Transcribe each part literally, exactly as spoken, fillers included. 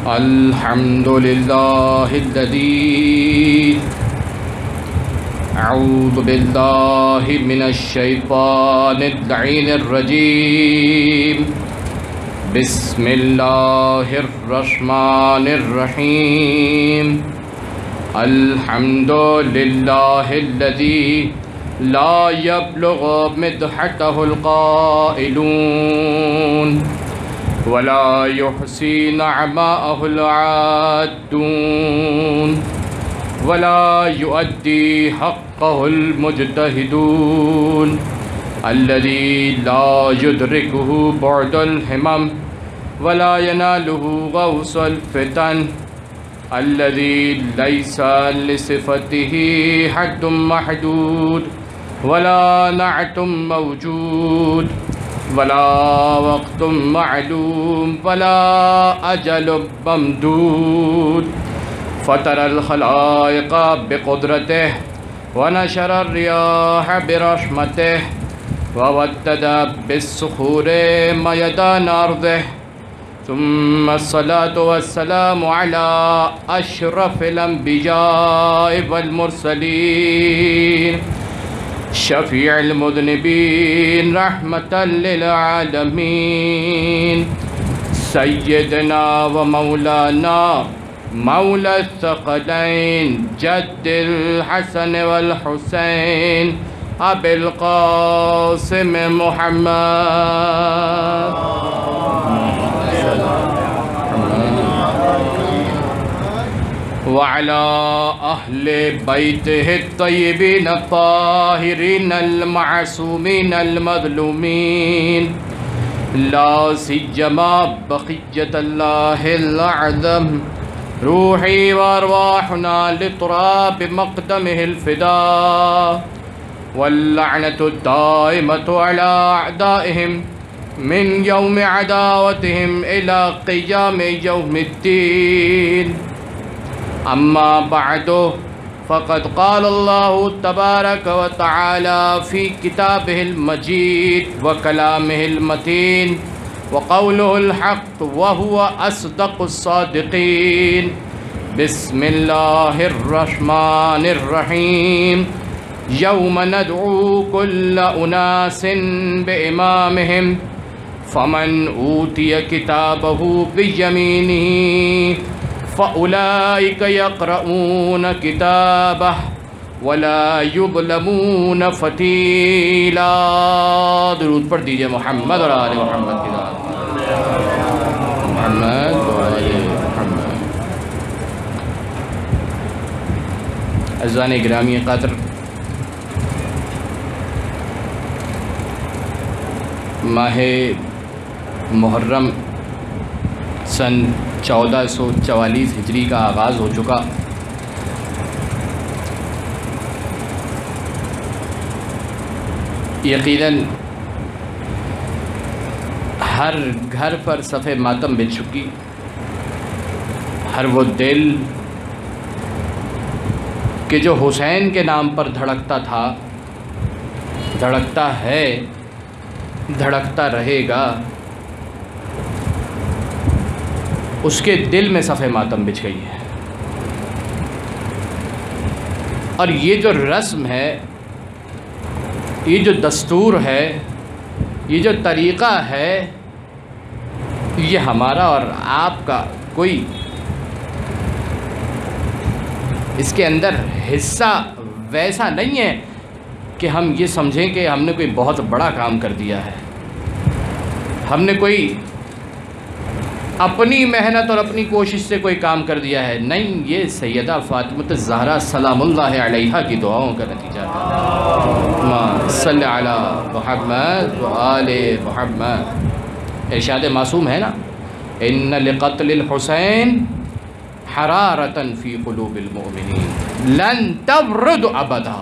الحمد لله الذي أعوذ بالله من الشيطان اللعين الرجيم بسم الله الرحمن الرحيم الحمد لله الذي لا يبلغ مدحته القائلون ولا يحصي نعماءه العادون ولا يؤدي حقه المجتهدون الذي لا يدركه بعد الهمم ولا يناله غوص الفتن الذي ليس لصفته حد محدود ولا نعت موجود ولا وقت معلوم ولا أجل ممدود فطر الخلائق بقدرته ونشر الرياح برحمته وودد بالصخور ميدان أرضه ثم الصلاة والسلام على أشرف الأنبياء والمرسلين شفيع المذنبين رحمة للعالمين سيدنا ومولانا مولى الثقلين جد الحسن والحسين أبي القاسم محمد وعلى أهل بيته الطيبين الطاهرين المعصومين المظلومين لا سيما بقية الله الأعظم روحي وأرواحنا لتراب مقدمه الفداء واللعنة الدائمة على أعدائهم من يوم عداوتهم إلى قيام يوم الدين أما بعد فقد قال الله تبارك وتعالى في كتابه المجيد وكلامه المتين وقوله الحق وهو أصدق الصادقين بسم الله الرحمن الرحيم يوم ندعو كل أناس بإمامهم فمن أوتي كتابه بيمينه فأولئك يقرؤون كتابه ولا يظلمون فتيلا درود پڑھ دیجئے محمد اور آل محمد کی ذات محمد اور آل محمد. عزیزان گرامی قدر، ماہ محرم سن چودہ سو چوالیس ہجری کا آغاز ہو چکا. یقیناً ہر گھر پر صف ماتم بچھ چکی. ہر وہ دل کہ جو حسین کے نام پر دھڑکتا تھا، دھڑکتا ہے، دھڑکتا رہے گا، اس کے دل میں صف ماتم بچھ گئی ہے. اور یہ جو رسم ہے، یہ جو دستور ہے، یہ جو طریقہ ہے، یہ ہمارا اور آپ کا کوئی اس کے اندر حصہ ویسا نہیں ہے کہ ہم یہ سمجھیں کہ ہم نے کوئی بہت بڑا کام کر دیا ہے، ہم نے کوئی اپنی محنت اور اپنی کوشش سے کوئی کام کر دیا ہے. نہیں، یہ سیدہ فاطمہ الزہرا سلام اللہ علیہا کی دعاؤں کا نتیجہ ہے. اللہم صلی علی محمد و آل محمد. ارشاد معصوم ہے نا، ان لقتل الحسین حرارۃ فی قلوب المؤمنین لن تبرد ابدا.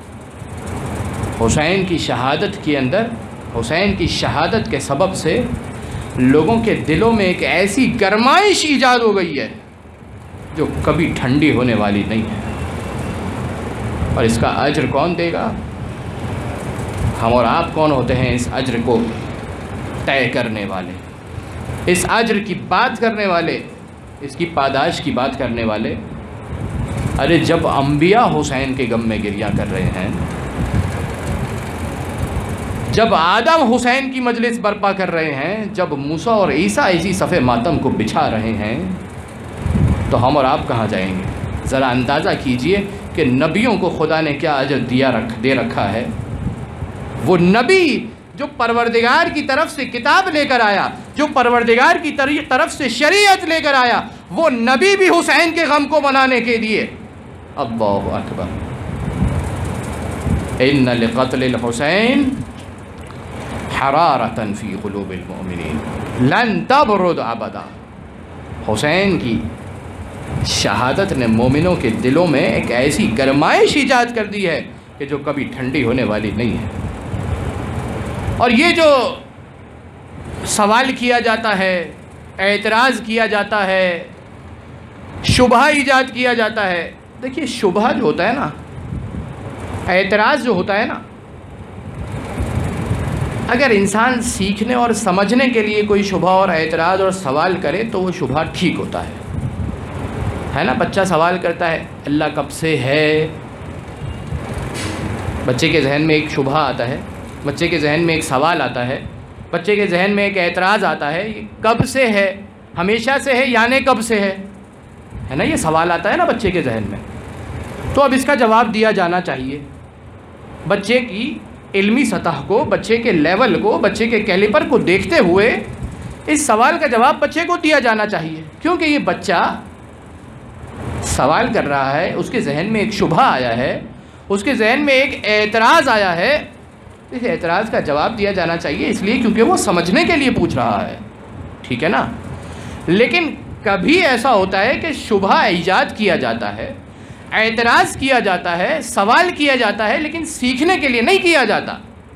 حسین کی شہادت کے اندر، حسین کی شہادت کے سبب سے لوگوں کے دلوں میں ایک ایسی گرمائش ایجاد ہو گئی ہے جو کبھی ٹھنڈی ہونے والی نہیں ہے. اور اس کا اجر کون دے گا؟ ہم اور آپ کون ہوتے ہیں اس اجر کو طے کرنے والے، اس اجر کی بات کرنے والے؟ اس کی پاداش کی بات کرنے والے، ارے جب انبیاء حسین کے غم میں گریہ کر رہے ہیں، جب آدم حسین کی مجلس برپا کر رہے ہیں، جب موسیٰ اور عیسیٰ اسی صف ماتم کو بچھا رہے ہیں، تو ہم اور آپ کہاں جائیں گے؟ ذرا اندازہ کیجئے کہ نبیوں کو خدا نے کیا اجر دیا رکھ دے رکھا ہے۔ وہ نبی جو پروردگار کی طرف سے کتاب لے کر آیا، جو پروردگار کی طرف سے شریعت لے کر آیا، وہ نبی بھی حسین کے غم کو منانے کے لیے، اللہ اکبر، ان لقتل الحسین حرارۃ فی قلوب المؤمنین لن تبرد ابدا، حسین کی شہادت نے مومنوں کے دلوں میں ایک ایسی گرمائش ایجاد کر دی ہے کہ جو کبھی ٹھنڈی ہونے والی نہیں ہے۔ اور یہ جو سوال کیا جاتا ہے، اعتراض کیا جاتا ہے، شبہ ایجاد کیا جاتا ہے، دیکھیے شبہ جو ہوتا ہے نا، اعتراض جو ہوتا ہے نا، اگر انسان سیکھنے اور سمجھنے کے لیے کوئی شبہ اور اعتراض اور سوال کرے تو وہ شبہ ٹھیک ہوتا ہے ہے نا۔ بچہ سوال کرتا ہے اللہ کب سے ہے، بچے کے ذہن میں ایک شبہ آتا ہے، بچے کے ذہن میں ایک سوال آتا ہے، بچے کے ذہن میں ایک اعتراض آتا ہے، یہ کب سے ہے، ہمیشہ سے ہے یعنی کب سے ہے ہے نا، یہ سوال آتا ہے نا بچے کے ذہن میں۔ تو اب اس کا جواب دیا جانا چاہیے، بچے کی علمی سطح کو، بچے کے لیول کو، بچے کے کیلیبر کو دیکھتے ہوئے اس سوال کا جواب بچے کو دیا جانا چاہیے، کیونکہ یہ بچہ سوال کر رہا ہے، اس کے ذہن میں ایک شبہ آیا ہے، اس کے ذہن میں ایک اعتراض آیا ہے، اس اعتراض کا جواب دیا جانا چاہیے، اس لیے کیونکہ وہ سمجھنے کے لیے پوچھ رہا ہے، ٹھیک ہے نا۔ لیکن کبھی ایسا ہوتا ہے کہ شبہ ایجاد کیا جاتا ہے، اعتراض کیا جاتا ہے، سوال کیا جاتا ہے، لیکن سیکھنے کے لیے نہیں کیا جاتا،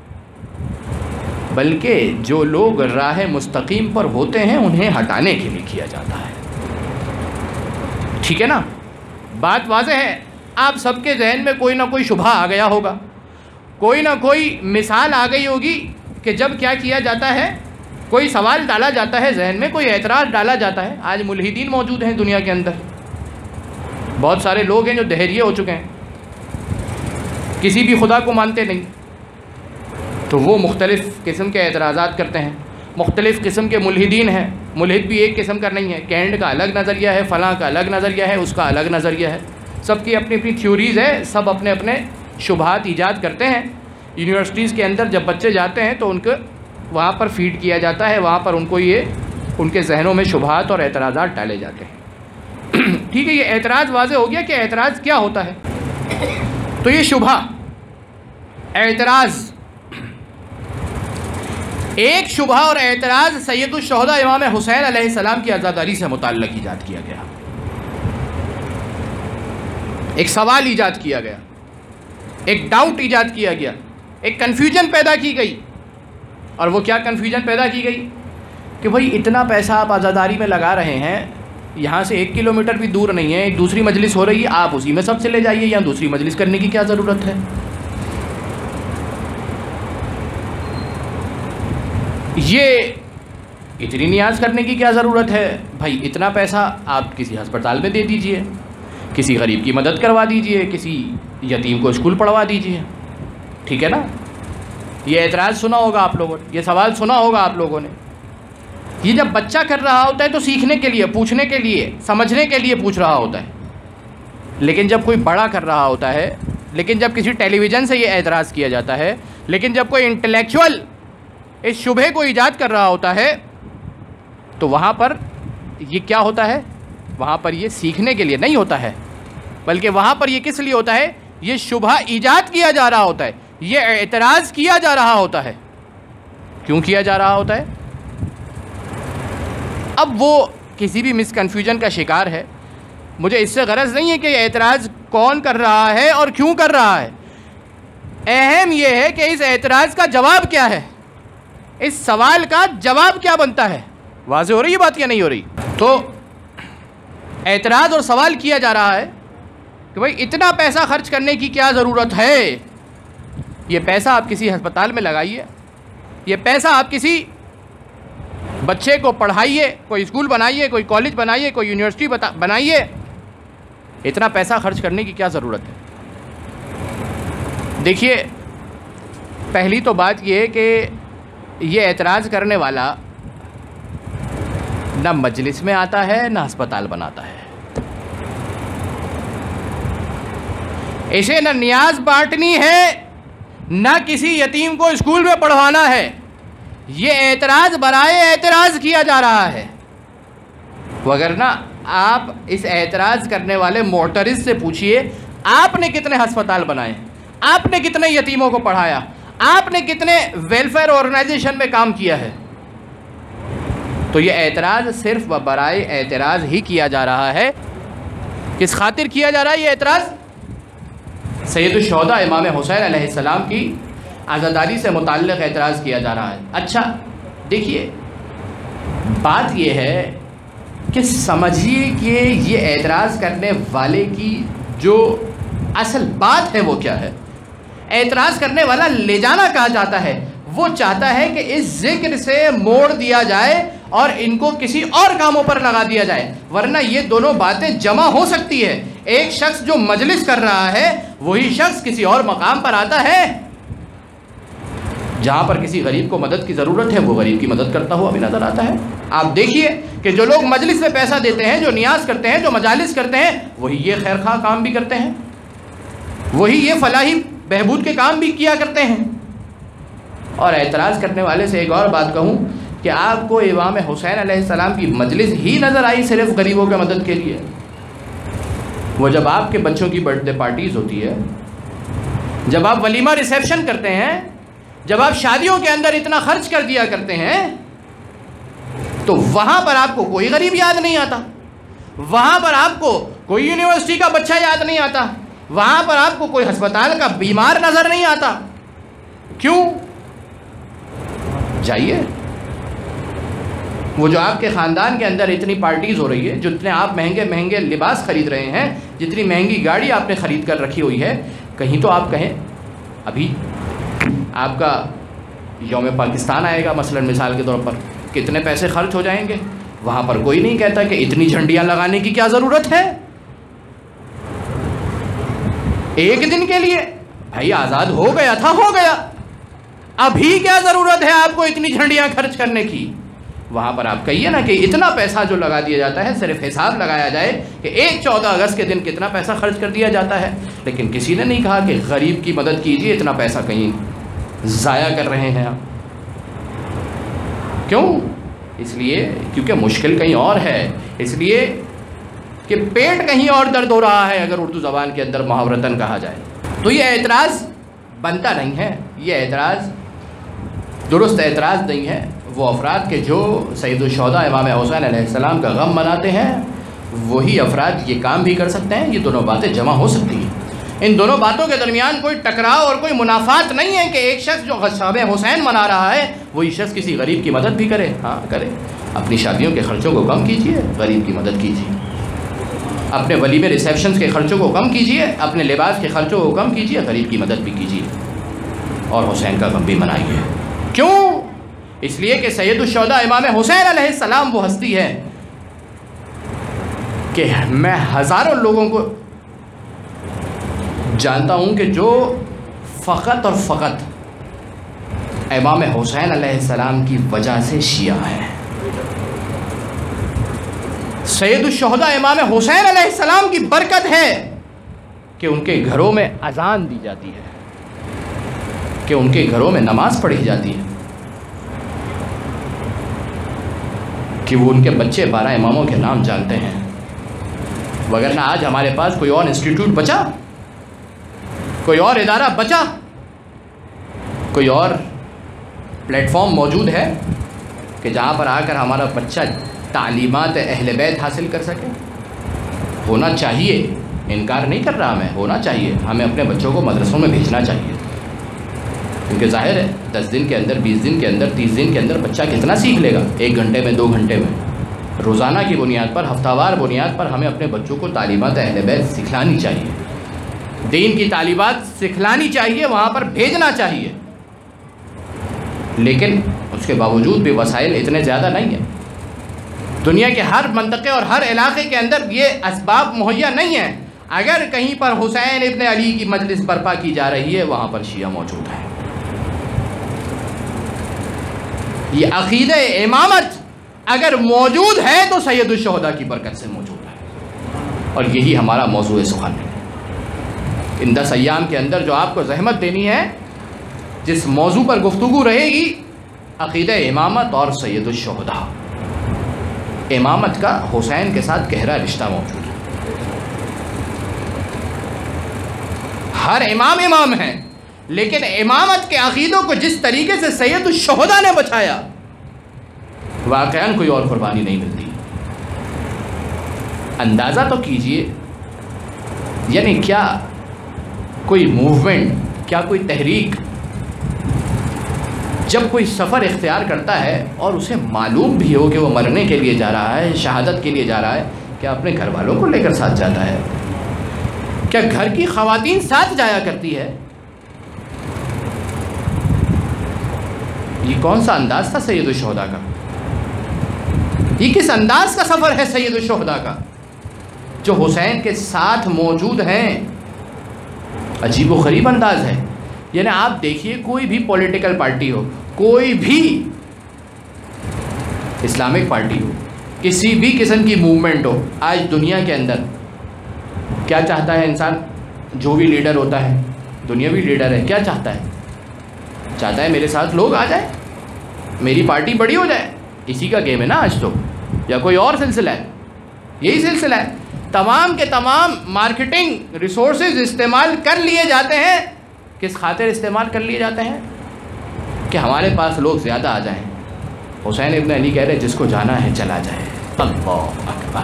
بلکہ جو لوگ راہ مستقیم پر ہوتے ہیں انہیں ہٹانے کے لیے کیا جاتا ہے، ٹھیک ہے نا۔ بات واضح ہے، آپ سب کے ذہن میں کوئی نہ کوئی شبہ آ گیا ہوگا، کوئی نہ کوئی مثال آ گئی ہوگی کہ جب کیا کیا جاتا ہے، کوئی سوال ڈالا جاتا ہے ذہن میں، کوئی اعتراض ڈالا جاتا ہے۔ آج ملحدین موجود ہیں دنیا کے اندر، بہت سارے لوگ ہیں جو دہریے ہو چکے ہیں، کسی بھی خدا کو مانتے نہیں، تو وہ مختلف قسم کے اعتراضات کرتے ہیں، مختلف قسم کے ملحدین ہیں۔ ملحد بھی ایک قسم کا نہیں ہے، کینٹ کا الگ نظریہ ہے، فلاں کا الگ نظریہ ہے، اس کا الگ نظریہ ہے، سب کی اپنی اپنی تھیوریز ہے، سب اپنے اپنے شبہات ایجاد کرتے ہیں۔ یونیورسٹیز کے اندر جب بچے جاتے ہیں تو ان کو وہاں پر فیڈ کیا جاتا ہے، وہاں پر ان کو یہ ان کے ذہنوں میں شبہات اور اعتراضات ڈالے جاتے ہیں، ٹھیک ہے۔ یہ اعتراض واضح ہو گیا کہ اعتراض کیا ہوتا ہے۔ تو یہ شبہ، اعتراض، ایک شبہ اور اعتراض سید الشہداء امام حسین علیہ السلام کی عزاداری سے متعلق ایجاد کیا گیا، ایک سوال ایجاد کیا گیا، ایک ڈاؤٹ ایجاد کیا گیا، ایک کنفیوژن پیدا کی گئی۔ اور وہ کیا کنفیوژن پیدا کی گئی کہ بھائی اتنا پیسہ آپ عزاداری میں لگا رہے ہیں، یہاں سے ایک کلومیٹر بھی دور نہیں ہے، ایک دوسری مجلس ہو رہی ہے، آپ اسی میں سب سے لے جائیے، یہاں دوسری مجلس کرنے کی کیا ضرورت ہے؟ یہ اتنی نیاز کرنے کی کیا ضرورت ہے؟ بھائی اتنا پیسہ آپ کسی ہسپتال میں دے دیجئے، کسی غریب کی مدد کروا دیجئے، کسی یتیم کو اسکول پڑھوا دیجئے، ٹھیک ہے نا۔ یہ اعتراض سنا ہوگا آپ لوگوں نے، یہ سوال سنا ہوگا آپ لوگوں نے۔ یہ جب بچہ کر رہا ہوتا ہے تو سیکھنے کے لیے، پوچھنے کے لیے، سمجھنے کے لیے پوچھ رہا ہوتا ہے، لیکن جب کوئی بڑا کر رہا ہوتا ہے، لیکن جب کسی ٹیلی ویژن سے یہ اعتراض کیا جاتا ہے، لیکن جب کوئی انٹلیکچوئل اس شبہ کو ایجاد کر رہا ہوتا ہے، تو وہاں پر یہ کیا ہوتا ہے؟ وہاں پر یہ سیکھنے کے لیے نہیں ہوتا ہے، بلکہ وہاں پر یہ کس لیے ہوتا ہے؟ یہ شبہ ایجاد کیا جا رہا ہوتا ہے، یہ اعتراض کیا جا رہا ہوتا ہے۔ کیوں کیا جا رہا ہوتا ہے؟ اب وہ کسی بھی مس کنفیوژن کا شکار ہے۔ مجھے اس سے غرض نہیں ہے کہ یہ اعتراض کون کر رہا ہے اور کیوں کر رہا ہے، اہم یہ ہے کہ اس اعتراض کا جواب کیا ہے، اس سوال کا جواب کیا بنتا ہے۔ واضح ہو رہی ہے بات یا نہیں ہو رہی؟ تو اعتراض اور سوال کیا جا رہا ہے کہ بھائی اتنا پیسہ خرچ کرنے کی کیا ضرورت ہے؟ یہ پیسہ آپ کسی ہسپتال میں لگائیے، یہ پیسہ آپ کسی بچے کو پڑھائیے، کوئی اسکول بنائیے، کوئی کالج بنائیے، کوئی یونیورسٹی بنائیے، اتنا پیسہ خرچ کرنے کی کیا ضرورت ہے؟ دیکھیے، پہلی تو بات یہ کہ یہ اعتراض کرنے والا نہ مجلس میں آتا ہے نہ ہسپتال بناتا ہے، اسے نہ نیاز بانٹنی ہے نہ کسی یتیم کو اسکول میں پڑھوانا ہے، یہ اعتراض برائے اعتراض کیا جا رہا ہے۔ وگرنہ آپ اس اعتراض کرنے والے معترض سے پوچھئے آپ نے کتنے ہسپتال بنائے، آپ نے کتنے یتیموں کو پڑھایا، آپ نے کتنے ویلفیئر آرگنائزیشن میں کام کیا ہے؟ تو یہ اعتراض صرف برائے اعتراض ہی کیا جا رہا ہے۔ کس خاطر کیا جا رہا ہے یہ اعتراض؟ سید الشہداء امام حسین علیہ السلام کی عزاداری سے متعلق اعتراض کیا جا رہا ہے۔ اچھا دیکھیے، بات یہ ہے کہ سمجھیے کہ یہ اعتراض کرنے والے کی جو اصل بات ہے وہ کیا ہے۔ اعتراض کرنے والا لے جانا کہا جاتا ہے، وہ چاہتا ہے کہ اس ذکر سے موڑ دیا جائے اور ان کو کسی اور کاموں پر لگا دیا جائے، ورنہ یہ دونوں باتیں جمع ہو سکتی ہے۔ ایک شخص جو مجلس کر رہا ہے وہی شخص کسی اور مقام پر آتا ہے، جہاں پر کسی غریب کو مدد کی ضرورت ہے وہ غریب کی مدد کرتا ہوا بھی نظر آتا ہے۔ آپ دیکھیے کہ جو لوگ مجلس میں پیسہ دیتے ہیں، جو نیاز کرتے ہیں، جو مجالس کرتے ہیں، وہی یہ خیرخواہ کام بھی کرتے ہیں، وہی یہ فلاحی بہبود کے کام بھی کیا کرتے ہیں۔ اور اعتراض کرنے والے سے ایک اور بات کہوں کہ آپ کو امام حسین علیہ السلام کی مجلس ہی نظر آئی صرف غریبوں کے مدد کے لیے؟ وہ جب آپ کے بچوں کی برتھ ڈے پارٹیز ہوتی ہے، جب آپ ولیمہ ریسیپشن کرتے ہیں، جب آپ شادیوں کے اندر اتنا خرچ کر دیا کرتے ہیں، تو وہاں پر آپ کو کوئی غریب یاد نہیں آتا، وہاں پر آپ کو کوئی یونیورسٹی کا بچہ یاد نہیں آتا، وہاں پر آپ کو کوئی ہسپتال کا بیمار نظر نہیں آتا۔ کیوں؟ جائیے، وہ جو آپ کے خاندان کے اندر اتنی پارٹیز ہو رہی ہے، جتنے آپ مہنگے مہنگے لباس خرید رہے ہیں، جتنی مہنگی گاڑی آپ نے خرید کر رکھی ہوئی ہے، کہیں تو آپ کہیں ابھی آپ کا یوم پاکستان آئے گا مثلا مثال کے طور پر، کتنے پیسے خرچ ہو جائیں گے؟ وہاں پر کوئی نہیں کہتا کہ اتنی جھنڈیاں لگانے کی کیا ضرورت ہے ایک دن کے لیے۔ بھائی آزاد ہو گیا تھا، ہو گیا، ابھی کیا ضرورت ہے آپ کو اتنی جھنڈیاں خرچ کرنے کی؟ وہاں پر آپ کہیے نا کہ اتنا پیسہ جو لگا دیا جاتا ہے، صرف حساب لگایا جائے کہ ایک چودہ اگست کے دن کتنا پیسہ خرچ کر دیا جاتا ہے، لیکن کسی نے نہیں کہا کہ غریب کی مدد کیجیے، اتنا پیسہ کہیں ضائع کر رہے ہیں آپ۔ کیوں؟ اس لیے کیونکہ مشکل کہیں اور ہے، اس لیے کہ پیٹ کہیں اور درد ہو رہا ہے، اگر اردو زبان کے اندر محاورتاً کہا جائے تو۔ یہ اعتراض بنتا نہیں ہے، یہ اعتراض درست اعتراض نہیں ہے۔ وہ افراد کے جو سید الشہداء امام حسین علیہ السلام کا غم مناتے ہیں، وہی افراد یہ کام بھی کر سکتے ہیں، یہ دونوں باتیں جمع ہو سکتی ہیں۔ ان دونوں باتوں کے درمیان کوئی ٹکراؤ اور کوئی منافات نہیں ہے کہ ایک شخص جو شب حسین منا رہا ہے وہی شخص کسی غریب کی مدد بھی کرے۔ ہاں کرے، اپنی شادیوں کے خرچوں کو کم کیجیے، غریب کی مدد کیجیے، اپنے ولیمے ریسیپشنز کے خرچوں کو کم کیجیے، اپنے لباس کے خرچوں کو کم کیجیے، غریب کی مدد بھی کیجیے اور حسین کا غم بھی منائیے۔ کیوں؟ اس لیے کہ سید الشہداء امام حسین علیہ السلام وہ ہستی ہے کہ میں ہزاروں لوگوں کو جانتا ہوں کہ جو فقط اور فقط امام حسین علیہ السلام کی وجہ سے شیعہ ہیں۔ سید الشہداء امام حسین علیہ السلام کی برکت ہے کہ ان کے گھروں میں اذان دی جاتی ہے، کہ ان کے گھروں میں نماز پڑھی جاتی ہے، کہ وہ ان کے بچے بارہ اماموں کے نام جانتے ہیں۔ وگرنہ آج ہمارے پاس کوئی اور انسٹیٹیوٹ بچا، کوئی اور ادارہ بچا، کوئی اور پلیٹ فارم موجود ہے کہ جہاں پر آ کر ہمارا بچہ تعلیمات اہل بیت حاصل کر سکے؟ ہونا چاہیے، انکار نہیں کر رہا میں، ہونا چاہیے، ہمیں اپنے بچوں کو مدرسوں میں بھیجنا چاہیے، کیونکہ ظاہر ہے دس دن کے اندر، بیس دن کے اندر، تیس دن کے اندر بچہ کتنا سیکھ لے گا؟ ایک گھنٹے میں، دو گھنٹے میں۔ روزانہ کی بنیاد پر، ہفتہ وار بنیاد پر ہمیں اپنے بچوں کو تعلیمات اہل بیت سکھلانی چاہیے، دین کی تعلیمات سکھلانی چاہیے، وہاں پر بھیجنا چاہیے۔ لیکن اس کے باوجود بھی وسائل اتنے زیادہ نہیں ہیں. دنیا کے ہر منطقے اور ہر علاقے کے اندر یہ اسباب مہیا نہیں ہیں. اگر کہیں پر حسین ابن علی کی مجلس برپا کی جا رہی ہے وہاں پر شیعہ موجود ہے. یہ عقیدہ امامت اگر موجود ہے تو سید الشہداء کی برکت سے موجود ہے، اور یہی ہمارا موضوع سخن ہے. ان دس ایام کے اندر جو آپ کو زحمت دینی ہے، جس موضوع پر گفتگو رہے گی، عقیدہ امامت اور سید الشہداء. امامت کا حسین کے ساتھ گہرا رشتہ موجود ہے. ہر امام امام ہے، لیکن امامت کے عقیدوں کو جس طریقے سے سید الشہداء نے بچایا، واقعاً کوئی اور قربانی نہیں ملتی. اندازہ تو کیجئے، یعنی کیا کوئی موومنٹ، کیا کوئی تحریک جب کوئی سفر اختیار کرتا ہے اور اسے معلوم بھی ہو کہ وہ مرنے کے لیے جا رہا ہے، شہادت کے لیے جا رہا ہے، کیا اپنے گھر والوں کو لے کر ساتھ جاتا ہے؟ کیا گھر کی خواتین ساتھ جایا کرتی ہے؟ یہ کون سا انداز تھا سید الشہداء کا؟ یہ کس انداز کا سفر ہے سید الشہداء کا جو حسین کے ساتھ موجود ہیں؟ عجیب و غریب انداز ہے. یعنی آپ دیکھیے، کوئی بھی پولیٹیکل پارٹی ہو، کوئی بھی اسلامک پارٹی ہو، کسی بھی قسم کی موومنٹ ہو، آج دنیا کے اندر کیا چاہتا ہے انسان؟ جو بھی لیڈر ہوتا ہے، دنیاوی لیڈر ہے، کیا چاہتا ہے؟ چاہتا ہے میرے ساتھ لوگ آ جائیں، میری پارٹی بڑی ہو جائے. اسی کا گیم ہے نا آج تو، یا کوئی اور سلسلہ ہے؟ یہی سلسلہ ہے. تمام کے تمام مارکیٹنگ ریسورسز استعمال کر لیے جاتے ہیں. کس خاطر استعمال کر لیے جاتے ہیں؟ کہ ہمارے پاس لوگ زیادہ آ جائیں. حسین ابن علی کہہ رہے جس کو جانا ہے چلا جائے. اللہ اکبر.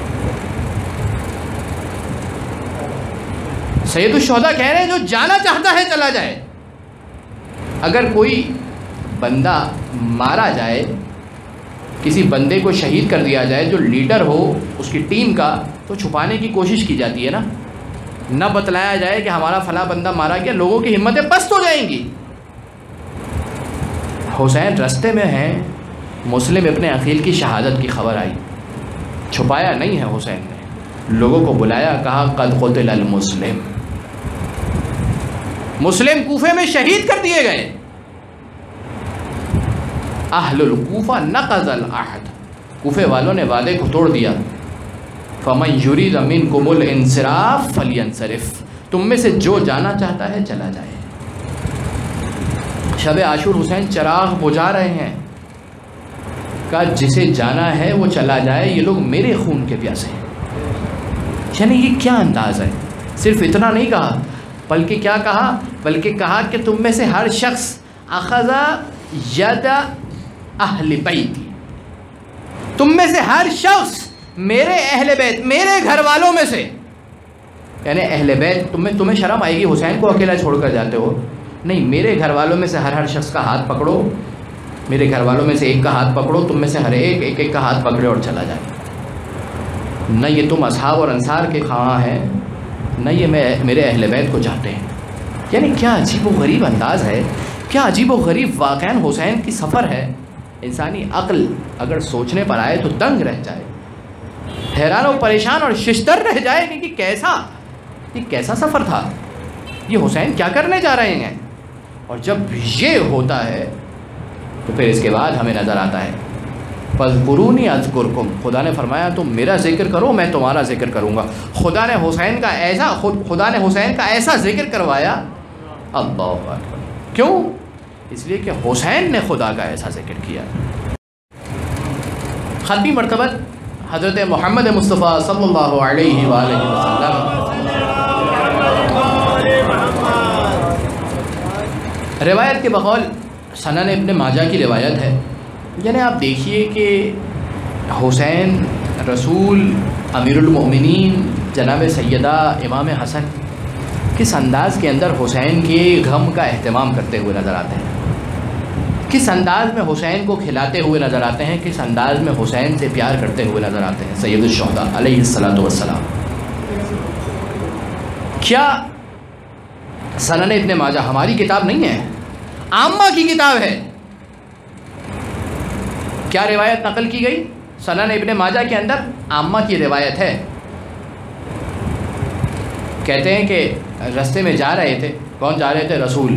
سید الشہداء کہہ رہے ہیں جو جانا چاہتا ہے چلا جائے. اگر کوئی بندہ مارا جائے، کسی بندے کو شہید کر دیا جائے جو لیڈر ہو اس کی ٹیم کا، تو چھپانے کی کوشش کی جاتی ہے نا، نہ بتلایا جائے کہ ہمارا فلاں بندہ مارا گیا، لوگوں کی ہمتیں پست ہو جائیں گی. حسین رستے میں ہیں، مسلم ابن عقیل کی شہادت کی خبر آئی، چھپایا نہیں ہے. حسین نے لوگوں کو بلایا، کہا قد قتل المسلم، مسلم کوفے میں شہید کر دیے گئے. اہل الکوفہ نقض العہد، کوفے والوں نے وعدے کو توڑ دیا. فمن یرید منکم الانصراف فلینصرف، تم میں سے جو جانا چاہتا ہے چلا جائے. شب عاشور حسین چراغ بجھا رہے ہیں، کہا جسے جانا ہے وہ چلا جائے، یہ لوگ میرے خون کے پیاسے ہیں. یعنی یہ کیا انداز ہے؟ صرف اتنا نہیں کہا، بلکہ کیا کہا؟ بلکہ کہا کہ تم میں سے ہر شخص اخذ ید اہل بیتی، تم میں سے ہر شخص میرے اہل بیت، میرے گھر والوں میں سے. یعنی اہل بیت، تمہیں تمہیں شرم آئے گی حسین کو اکیلا چھوڑ کر جاتے ہو؟ نہیں، میرے گھر والوں میں سے ہر ہر شخص کا ہاتھ پکڑو، میرے گھر والوں میں سے ایک کا ہاتھ پکڑو، تم میں سے ہر ایک ایک ایک کا ہاتھ پکڑے اور چلا جائے. نہ یہ تم اصحاب اور انصار کے خواہاں ہیں، نہ یہ میں میرے اہل بیت کو چاہتے ہیں. یعنی کیا عجیب و غریب انداز ہے، کیا عجیب و غریب واقعاً حسین کی سفر ہے. انسانی عقل اگر سوچنے پر آئے تو دنگ رہ جائے، حیران و پریشان اور ششدر رہ جائے کہ یہ کیسا یہ کیسا سفر تھا، یہ حسین کیا کرنے جا رہے ہیں. اور جب یہ ہوتا ہے تو پھر اس کے بعد ہمیں نظر آتا ہے فَاذْكُرُونِي أَذْكُرْكُمْ، خدا نے فرمایا تم میرا ذکر کرو میں تمہارا ذکر کروں گا. خدا نے حسین کا ایسا خدا نے حسین کا ایسا ذکر کروایا. اللہ اکبر. کیوں؟ اس لیے کہ حسین نے خدا کا ایسا ذکر کیا. ختمی مرتبہ حضرت محمد مصطفیٰ صلی اللہ علیہ وآلہ وسلم روایت کے بقول سنن ابن ماجہ کی روایت ہے. یعنی آپ دیکھیے کہ حسین رسول امیر المؤمنین جناب سیدہ امام حسن کس انداز کے اندر حسین کے غم کا اہتمام کرتے ہوئے نظر آتے ہیں، کس انداز میں حسین کو کھلاتے ہوئے نظر آتے ہیں، کس انداز میں حسین سے پیار کرتے ہوئے نظر آتے ہیں سید الشہداء علیہ الصلاۃ والسلام. کیا سنن ابن ماجہ ہماری کتاب نہیں ہے، عامہ کی کتاب ہے، کیا روایت نقل کی گئی؟ سنن ابن ماجہ کے اندر عامہ کی روایت ہے، کہتے ہیں کہ رستے میں جا رہے تھے، کون جا رہے تھے؟ رسول۔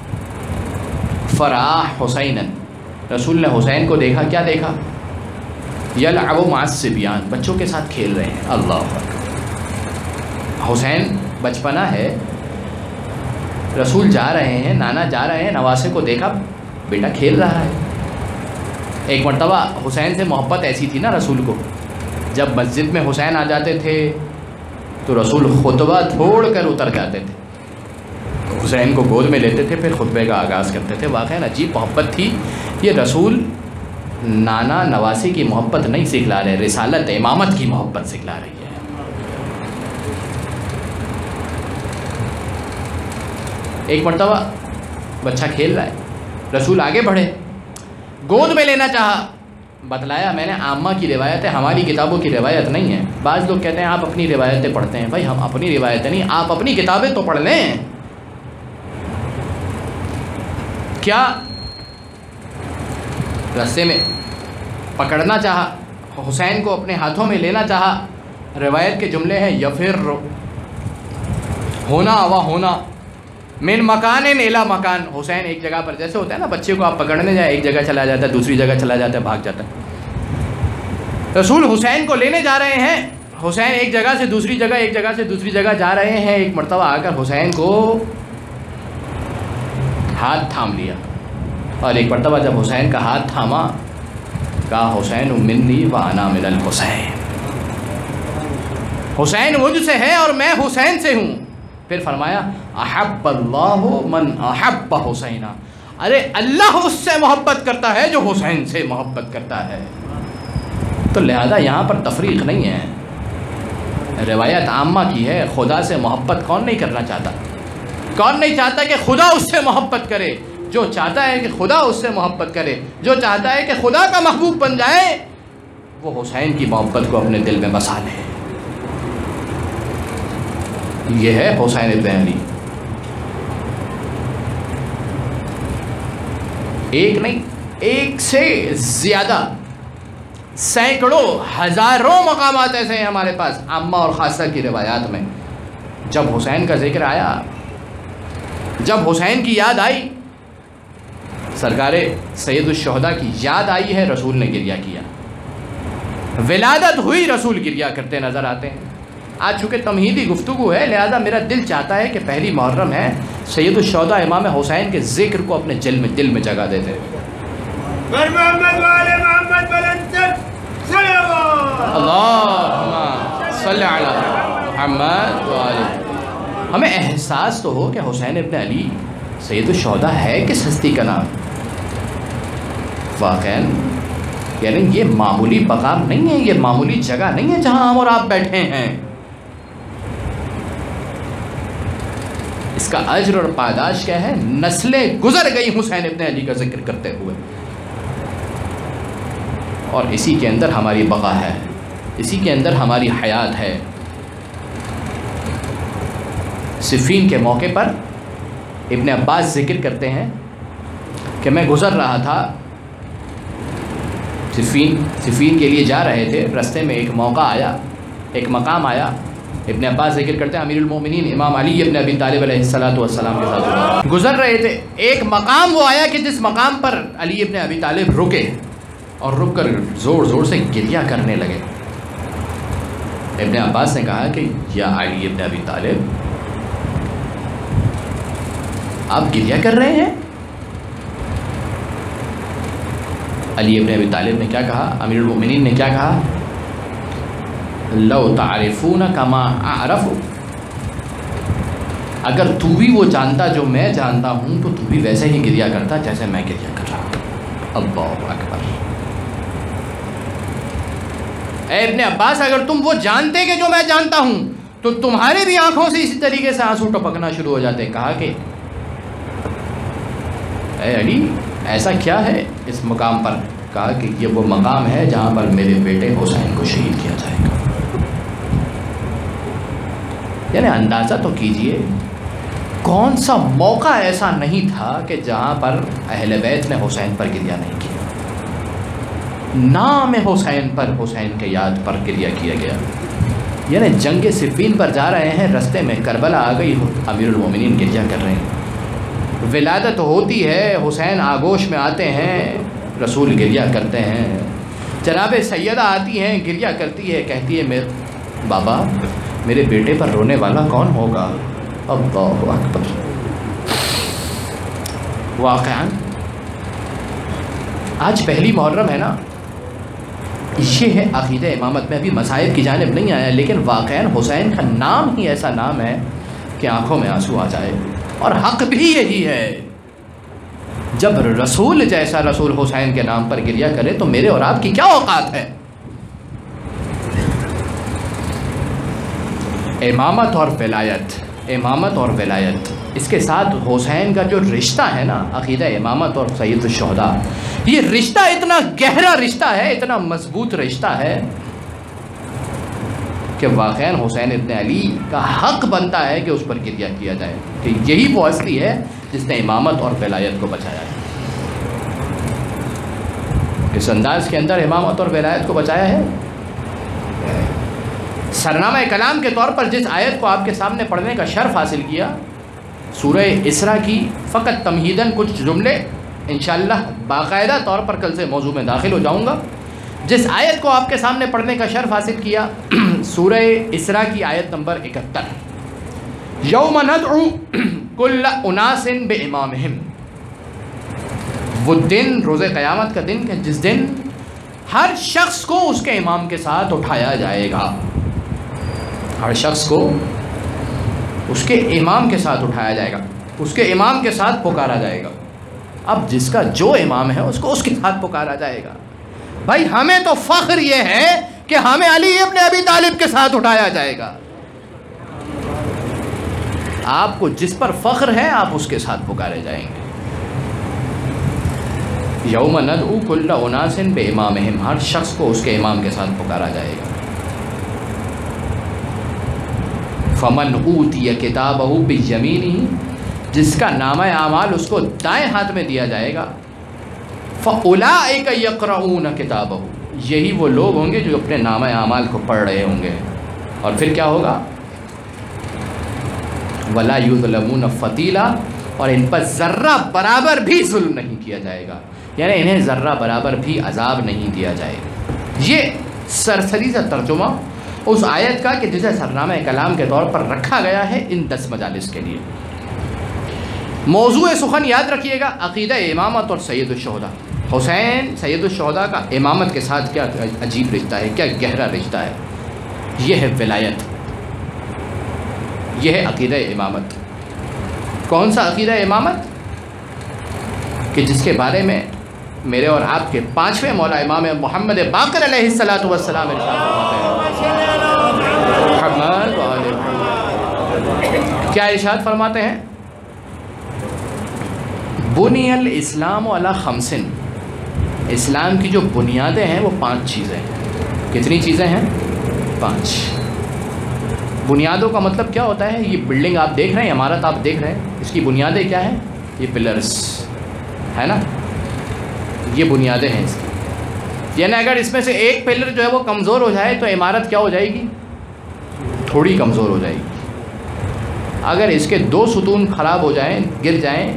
فرآہ حسینًا، رسول نے حسین کو دیکھا، کیا دیکھا؟ یلعب مع الصبیان، بچوں کے ساتھ کھیل رہے ہیں۔ اللہ اکبر، حسین بچپنا ہے، رسول جا رہے ہیں، نانا جا رہے ہیں، نواسے کو دیکھا بیٹا کھیل رہا ہے۔ ایک مرتبہ حسین سے محبت ایسی تھی نا رسول کو، جب مسجد میں حسین آ جاتے تھے تو رسول خطبہ چھوڑ کر اتر جاتے تھے، حسین کو گود میں لیتے تھے، پھر خطبے کا آغاز کرتے تھے۔ واقعاً عجیب محبت تھی۔ یہ رسول نانا نواسی کی محبت نہیں سکھلا رہے، رسالت امامت کی محبت سکھلا رہی ہے۔ ایک مرتبہ بچہ کھیل رہا ہے، رسول آگے بڑھے، گود میں لینا چاہا، بتلایا میں نے عامہ کی روایت ہے، ہماری کتابوں کی روایت نہیں ہے۔ بعض لوگ کہتے ہیں آپ اپنی روایتیں پڑھتے ہیں، بھائی ہم اپنی روایتیں نہیں، آپ اپنی کتابیں تو پڑھ لیں۔ کیا رستے میں پکڑنا چاہا، حسین کو اپنے ہاتھوں میں لینا چاہا، روایت کے جملے ہیں یفر، ہونا و ہونا، من مکان الی مکان، حسین ایک جگہ پر، جیسے ہوتا ہے نا بچے کو آپ پکڑنے جائیں، ایک جگہ چلا جاتا ہے، دوسری جگہ چلا جاتا ہے، بھاگ جاتا ہے۔ رسول حسین کو لینے جا رہے ہیں، حسین ایک جگہ سے دوسری جگہ، ایک جگہ سے دوسری جگہ جا رہے ہیں۔ ایک مرتبہ آ کر حسین کو ہاتھ تھام لیا، اور ایک مرتبہ جب حسین کا ہاتھ تھاما، کہا حسین منی و انا من الحسین، حسین مجھ سے ہے اور میں حسین سے ہوں۔ پھر فرمایا احب اللہ من احب حسینا، ارے اللہ اس سے محبت کرتا ہے جو حسین سے محبت کرتا ہے۔ تو لہذا یہاں پر تفریق نہیں ہے، روایت عامہ کی ہے۔ خدا سے محبت کون نہیں کرنا چاہتا؟ کون نہیں چاہتا کہ خدا اس سے محبت کرے؟ جو چاہتا ہے کہ خدا اس سے محبت کرے، جو چاہتا ہے کہ خدا کا محبوب بن جائے، وہ حسین کی محبت کو اپنے دل میں بسا لے۔ یہ ہے حسین ابن علی۔ ایک نہیں، ایک سے زیادہ سینکڑوں ہزاروں مقامات ایسے ہیں ہمارے پاس عامہ اور خاصہ کی روایات میں۔ جب حسین کا ذکر آیا، جب حسین کی یاد آئی، سرکار سید الشہداء کی یاد آئی ہے، رسول نے گریہ کیا۔ ولادت ہوئی، رسول گریہ کرتے نظر آتے ہیں۔ آج چونکہ تمہیدی گفتگو ہے، لہذا میرا دل چاہتا ہے کہ پہلی محرم ہے، سید الشہداء امام حسین کے ذکر کو اپنے دل میں دل میں جگہ دیتے ہیں۔ اللہم صلی علی محمد و آلہ۔ ہمیں احساس تو ہو کہ حسین ابن علی سید الشہداء ہے کس ہستی کا نام؟ واقعاً یعنی یہ معمولی مقام نہیں ہے، یہ معمولی جگہ نہیں ہے جہاں ہم اور آپ بیٹھے ہیں۔ اس کا اجر اور پاداش کیا ہے؟ نسلیں گزر گئی حسین ابن علی کا ذکر کرتے ہوئے، اور اسی کے اندر ہماری بقا ہے، اسی کے اندر ہماری حیات ہے۔ صفین کے موقع پر ابن عباس ذکر کرتے ہیں کہ میں گزر رہا تھا، صفین صفین کے لیے جا رہے تھے، رستے میں ایک موقع آیا، ایک مقام آیا۔ ابن عباس ذکر کرتے ہیں امیر المومنین امام علی ابن ابی طالب علیہ الصلوۃ والسلام کے ساتھ گزر رہے تھے، ایک مقام وہ آیا کہ جس مقام پر علی ابن ابی طالب رکے اور رک کر زور زور سے گریہ کرنے لگے۔ ابن عباس نے کہا کہ یا علی ابن ابی طالب، آپ گریہ کر رہے ہیں؟ علی ابن ابی طالب نے کیا کہا؟ امیر المومنین نے کیا کہا؟ لو تعرفون کما اعرف، اگر تو بھی وہ جانتا جو میں جانتا ہوں تو تو بھی ویسے ہی گریہ کرتا جیسے میں گریہ کر رہا ہوں۔ اللہ اکبر۔ اے ابن عباس، اگر تم وہ جانتے کہ جو میں جانتا ہوں تو تمہارے بھی آنکھوں سے اسی طریقے سے آنسو ٹپکنا شروع ہو جاتے۔ کہا کہ اے علی، ایسا کیا ہے اس مقام پر؟ کہا کہ یہ وہ مقام ہے جہاں پر میرے بیٹے حسین کو شہید کیا جائے گا۔ یعنی اندازہ تو کیجئے کون سا موقع ایسا نہیں تھا کہ جہاں پر اہل بیت نے حسین پر گریہ نہیں کیا۔ نام حسین پر حسین کے یاد پر گریہ کیا گیا. یعنی جنگ صفین پر جا رہے ہیں، رستے میں کربلا آ گئی، امیر المومنین گریہ کر رہے ہیں. ولادت ہوتی ہے، حسین آگوش میں آتے ہیں، رسول گریہ کرتے ہیں. جناب سیدہ آتی ہیں، گریہ کرتی ہے، کہتی ہے میرے بابا میرے بیٹے پر رونے والا کون ہوگا؟ اللہ اکبر. واقعاً آج پہلی محرم ہے نا، یہ ہے عقیدہ امامت. میں ابھی مذاہب کی جانب نہیں آیا، لیکن واقعاً حسین کا نام ہی ایسا نام ہے کہ آنکھوں میں آنسو آ جائے. اور حق بھی یہی ہے، جب رسول جیسا رسول حسین کے نام پر گریہ کرے تو میرے اور آپ کی کیا اوقات ہے؟ امامت اور ولایت، امامت اور ولایت، اس کے ساتھ حسین کا جو رشتہ ہے نا، عقیدہ امامت اور سید الشہداء، یہ رشتہ اتنا گہرا رشتہ ہے، اتنا مضبوط رشتہ ہے کہ واقعاً حسین ابن علی کا حق بنتا ہے کہ اس پر گریہ کیا جائے، کہ یہی وہ ہستی ہے جس نے امامت اور ولایت کو بچایا ہے. اس انداز کے اندر امامت اور ولایت کو بچایا ہے. سرنامہ کلام کے طور پر جس آیت کو آپ کے سامنے پڑھنے کا شرف حاصل کیا، سورہ اسراء کی فقط تمہیداً کچھ جملے، انشاءاللہ باقاعدہ طور پر کل سے موضوع میں داخل ہو جاؤں گا. جس آیت کو آپ کے سامنے پڑھنے کا شرف حاصل کیا، سورہ اسراء کی آیت نمبر اکہتر، یوم ندعو کل اناس بامامہم. وہ دن روز قیامت کا دن کہ جس دن ہر شخص کو اس کے امام کے ساتھ اٹھایا جائے گا، ہر شخص کو اس کے امام کے ساتھ اٹھایا جائے گا، اس کے امام کے ساتھ پکارا جائے گا. اب جس کا جو امام ہے اس کو اس کے ساتھ پکارا جائے گا. بھائی ہمیں تو فخر یہ ہے کہ ہمیں علی ابن ابی طالب کے ساتھ اٹھایا جائے گا. آپ کو جس پر فخر ہے آپ اس کے ساتھ پکارے جائیں گے. یوم ندعو کل اناس بامامہم، ہر شخص کو اس کے امام کے ساتھ پکارا جائے گا. فمن اوتی کتابہ بیمینہ، جس کا نامہ اعمال اس کو دائیں ہاتھ میں دیا جائے گا، فاولئک یقرؤون کتابہ، یہی وہ لوگ ہوں گے جو اپنے نامہ اعمال کو پڑھ رہے ہوں گے. اور پھر کیا ہوگا؟ ولا یظلمون فتیلا، اور ان پر ذرہ برابر بھی ظلم نہیں کیا جائے گا، یعنی انہیں ذرہ برابر بھی عذاب نہیں دیا جائے گا. یہ سرسری سا ترجمہ اس آیت کا کہ جسے سرنامہ کلام کے طور پر رکھا گیا ہے ان دس مجالس کے لیے. موضوع سخن یاد رکھیے گا، عقیدہ امامت اور سید الشہداء. حسین سید الشہداء کا امامت کے ساتھ کیا عجیب رشتہ ہے، کیا گہرا رشتہ ہے. یہ ہے ولایت، یہ ہے عقیدہ امامت. کون سا عقیدہ امامت؟ کہ جس کے بارے میں میرے اور آپ کے پانچویں مولا امام محمد باقر علیہ الصلوۃ والسلام ارشاد فرماتے ہیں. کیا ارشاد فرماتے ہیں؟ بنی الاسلام علی خمسن، اسلام کی جو بنیادیں ہیں وہ پانچ چیزیں ہیں. کتنی چیزیں ہیں؟ پانچ. بنیادوں کا مطلب کیا ہوتا ہے؟ یہ بلڈنگ آپ دیکھ رہے ہیں، عمارت آپ دیکھ رہے ہیں، اس کی بنیادیں کیا ہیں؟ یہ پلرز ہے نا، یہ بنیادیں ہیں اس کی. یعنی اگر اس میں سے ایک پلر جو ہے وہ کمزور ہو جائے تو عمارت کیا ہو جائے گی؟ تھوڑی کمزور ہو جائے گی. اگر اس کے دو ستون خراب ہو جائیں، گر جائیں،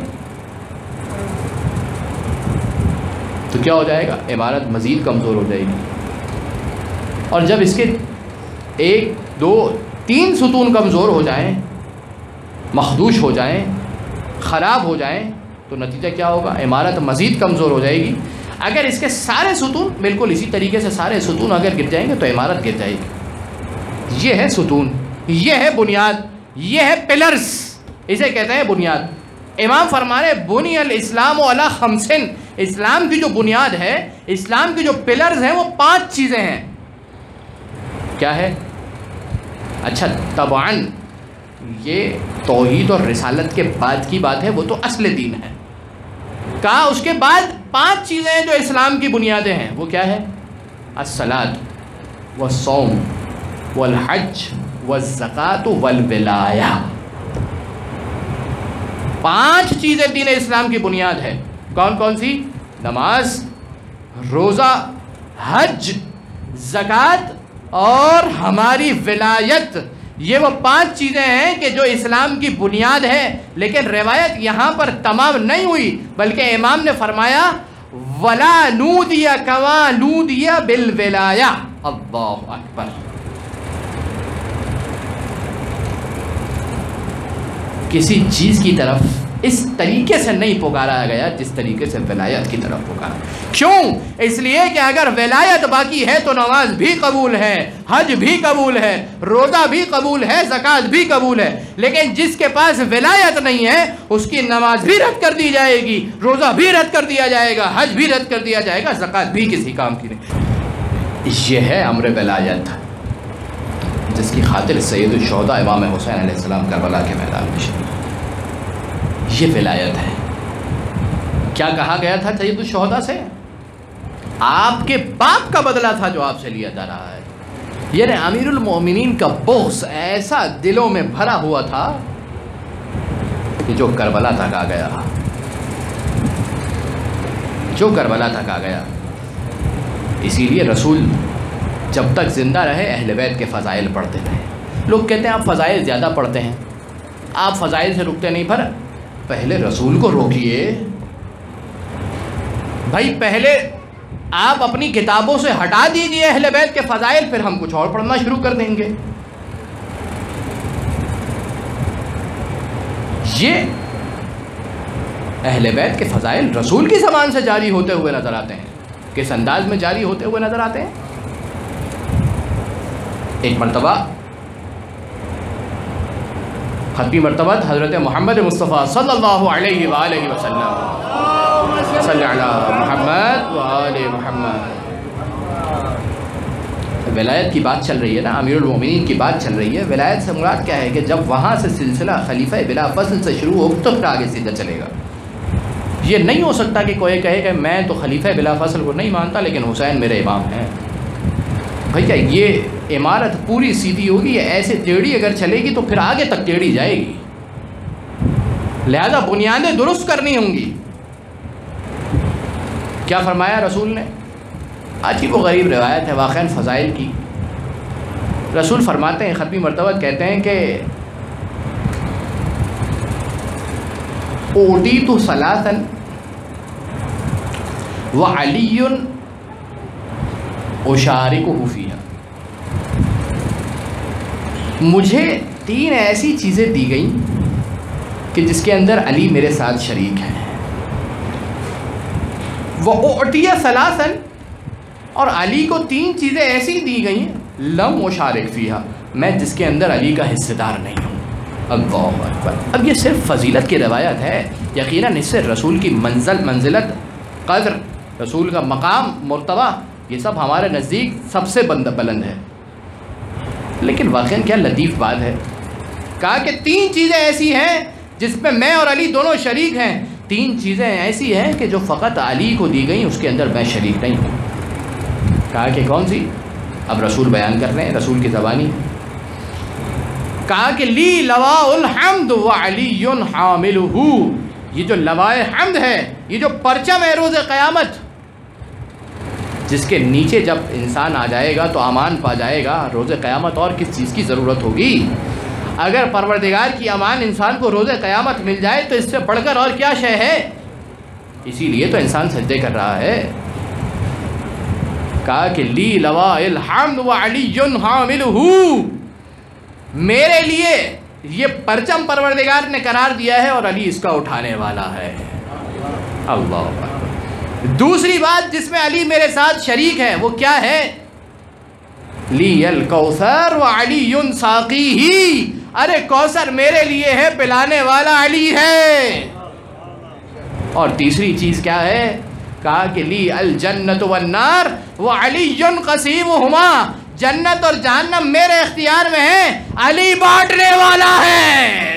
تو کیا ہو جائے گا؟ عمارت مزید کمزور ہو جائے گی. اور جب اس کے ایک دو تین ستون کمزور ہو جائیں، مخدوش ہو جائیں، خراب ہو جائیں، تو نتیجہ کیا ہوگا؟ عمارت مزید کمزور ہو جائے گی. اگر اس کے سارے ستون بالکل اسی طریقے سے سارے ستون اگر گر جائیں گے تو عمارت گر جائے گی. یہ ہے ستون، یہ ہے بنیاد، یہ ہے پلرز، اسے کہتے ہیں بنیاد. امام فرما رہے بنی الاسلام علی خمسن، اسلام کی جو بنیاد ہے، اسلام کی جو پلرز ہیں وہ پانچ چیزیں ہیں. کیا ہے؟ اچھا طبعاً یہ توحید اور رسالت کے بعد کی بات ہے، وہ تو اصل دین ہے. کہا اس کے بعد پانچ چیزیں جو اسلام کی بنیادیں ہیں، وہ کیا ہے؟ الصلاۃ والصوم والحج والزکوٰۃ والولایہ. پانچ چیزیں دین اسلام کی بنیاد ہے. کون کون سی؟ نماز، روزہ، حج، زکوٰۃ اور ہماری ولایت، یہ وہ پانچ چیزیں ہیں کہ جو اسلام کی بنیاد ہے. لیکن روایت یہاں پر تمام نہیں ہوئی، بلکہ امام نے فرمایا وَلَا نُودِيَ كَمَا نُودِيَ بِالْوِلَایَةِ. اللہ اکبر. کسی چیز کی طرف اس طریقے سے نہیں پکارا گیا جس طریقے سے ولایت کی طرف پکارا. کیوں؟ اس لیے کہ اگر ولایت باقی ہے تو نماز بھی قبول ہے، حج بھی قبول ہے، روزہ بھی قبول ہے، زکوٰۃ بھی قبول ہے. لیکن جس کے پاس ولایت نہیں ہے اس کی نماز بھی رد کر دی جائے گی، روزہ بھی رد کر دیا جائے گا، حج بھی رد کر دیا جائے گا، زکوٰۃ بھی کسی کام کی نہیں. یہ ہے امر ولایت جس کی خاطر سید الشہداء امام حسین علیہ السلام کربلا کے میدان میں شہید. یہ ولایت ہے. کیا کہا گیا تھا سید الشہداء سے؟ آپ کے باپ کا بدلہ تھا جو آپ سے لیا جا رہا ہے. یعنی امیر المومنین کا بغض ایسا دلوں میں بھرا ہوا تھا کہ جو کربلا تک آ گیا، جو کربلا تک آ گیا. اسی لیے رسول جب تک زندہ رہے اہل بیت کے فضائل پڑھتے رہے. لوگ کہتے ہیں آپ فضائل زیادہ پڑھتے ہیں، آپ فضائل سے رکتے نہیں. پر پہلے رسول کو روکیے بھائی. پہلے آپ اپنی کتابوں سے ہٹا دیجئے اہل بیت کے فضائل، پھر ہم کچھ اور پڑھنا شروع کر دیں گے. یہ اہل بیت کے فضائل رسول کی زبان سے جاری ہوتے ہوئے نظر آتے ہیں. کس انداز میں جاری ہوتے ہوئے نظر آتے ہیں؟ ایک مرتبہ ختمی مرتبہ حضرت محمد مصطفیٰ صلی اللہ علیہ وآلہ وسلم صلی علی محمد وآل محمد. ولایت کی بات چل رہی ہے نا، امیر المومنین کی بات چل رہی ہے. ولایت سے مراد کیا ہے کہ جب وہاں سے سلسلہ خلیفہ بلا فصل سے شروع ہو تو پھر آگے سیدھا چلے گا. یہ نہیں ہو سکتا کہ کوئی کہے کہ میں تو خلیفہ بلا فصل کو نہیں مانتا لیکن حسین میرے امام ہیں. بھیا یہ عمارت پوری سیدھی ہوگی، یہ ایسے ٹیڑھی اگر چلے گی تو پھر آگے تک ٹیڑھی جائے گی. لہذا بنیادیں درست کرنی ہوں گی. کیا فرمایا رسول نے؟ عجیب و غریب روایت ہے واقعاً فضائل کی. رسول فرماتے ہیں ختمی مرتبہ کہتے ہیں کہ اوٹیت ثلاثا وعلی اشارکہ فیہا. مجھے تین ایسی چیزیں دی گئیں کہ جس کے اندر علی میرے ساتھ شریک ہیں. وَأُعْطِيَ ثَلَاثًا، اور علی کو تین چیزیں ایسی دی گئیں لم اشارک فیہا، میں جس کے اندر علی کا حصہ دار نہیں ہوں. اللہ اکبر. اب یہ صرف فضیلت کی روایت ہے، یقیناً اس سے رسول کی منزل منزلت قدر، رسول کا مقام مرتبہ، یہ سب ہمارے نزدیک سب سے بلند ہے. لیکن واقعاً کیا لطیف بات ہے، کہا کہ تین چیزیں ایسی ہیں جس میں میں اور علی دونوں شریک ہیں. تین چیزیں ایسی ہیں کہ جو فقط علی کو دی گئیں اس کے اندر میں شریک نہیں ہوں. کہا کہ کون سی؟ اب رسول بیان کر رہے ہیں رسول کی زبانی. کہا کہ لی لواء الحمد وعلی حاملہ، یہ جو لواء حمد ہے، یہ جو پرچم ہے روز قیامت، جس کے نیچے جب انسان آ جائے گا تو امان پا جائے گا. روز قیامت اور کس چیز کی ضرورت ہوگی؟ اگر پروردگار کی امان انسان کو روز قیامت مل جائے تو اس سے بڑھ کر اور کیا شے ہے؟ اسی لیے تو انسان سجدے کر رہا ہے. کہا کہ لی لواء الحمد وعلی حاملہ، میرے لیے یہ پرچم پروردگار نے قرار دیا ہے اور علی اس کا اٹھانے والا ہے. اللہ اکبر. دوسری بات جس میں علی میرے ساتھ شریک ہے وہ کیا ہے؟ لی الکوثر وعلی ساقیہ، ارے کوثر میرے لیے ہے، پلانے والا علی ہے. اور تیسری چیز کیا ہے؟ کہا کہ لی الجنت والنار وعلی قسیمہما، جنت اور جہنم میرے اختیار میں ہیں، علی بانٹنے والا ہے.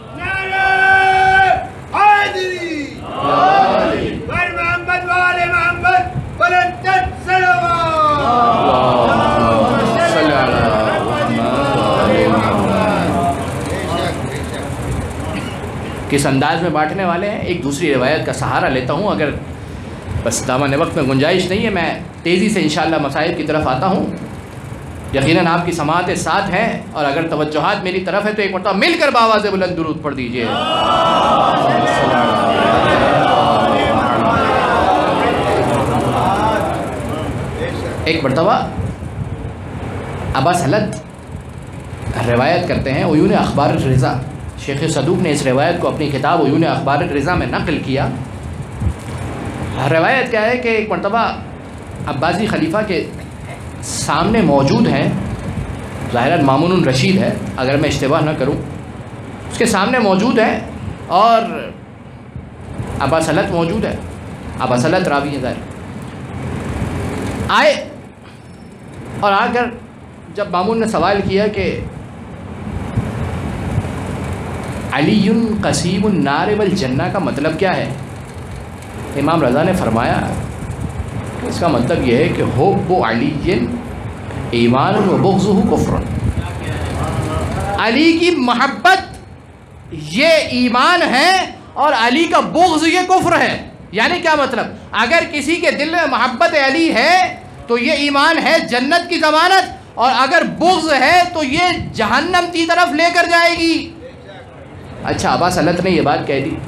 کس انداز میں بانٹنے والے ہیں؟ ایک دوسری روایت کا سہارا لیتا ہوں، اگر بس دامن وقت میں گنجائش نہیں ہے میں تیزی سے انشاءاللہ مسائل کی طرف آتا ہوں. یقیناً آپ کی سماعتیں ساتھ ہیں، اور اگر توجہات میری طرف ہے تو ایک مرتبہ مل کر بآواز بلند درود پڑھ دیجئے. ایک مرتبہ ابا سلط روایت کرتے ہیں، عیون اخبار الرضا، شیخ صدوق نے اس روایت کو اپنی کتاب عیون اخبار الرضا میں نقل کیا. روایت کیا ہے کہ ایک مرتبہ عباسی خلیفہ کے سامنے موجود ہیں، ظاہراً مامون الرشید ہے اگر میں اشتباہ نہ کروں، اس کے سامنے موجود ہے اور ابا سلط موجود ہے. ابا سلط راوی ہے ظاہر. آئے اور آ کر جب مامون نے سوال کیا کہ علی قسیم النار والجنہ کا مطلب کیا ہے، امام رضا نے فرمایا کہ اس کا مطلب یہ ہے کہ حب علی ایمان و بغضہ کفر. علی کی محبت یہ ایمان ہے اور علی کا بغض یہ کفر ہے. یعنی کیا مطلب، اگر کسی کے دل میں محبت علی ہے تو یہ ایمان ہے جنت کی ضمانت، اور اگر بغض ہے تو یہ جہنم کی طرف لے کر جائے گی. اچھا ابا سلط نے یہ بات کہہ دی،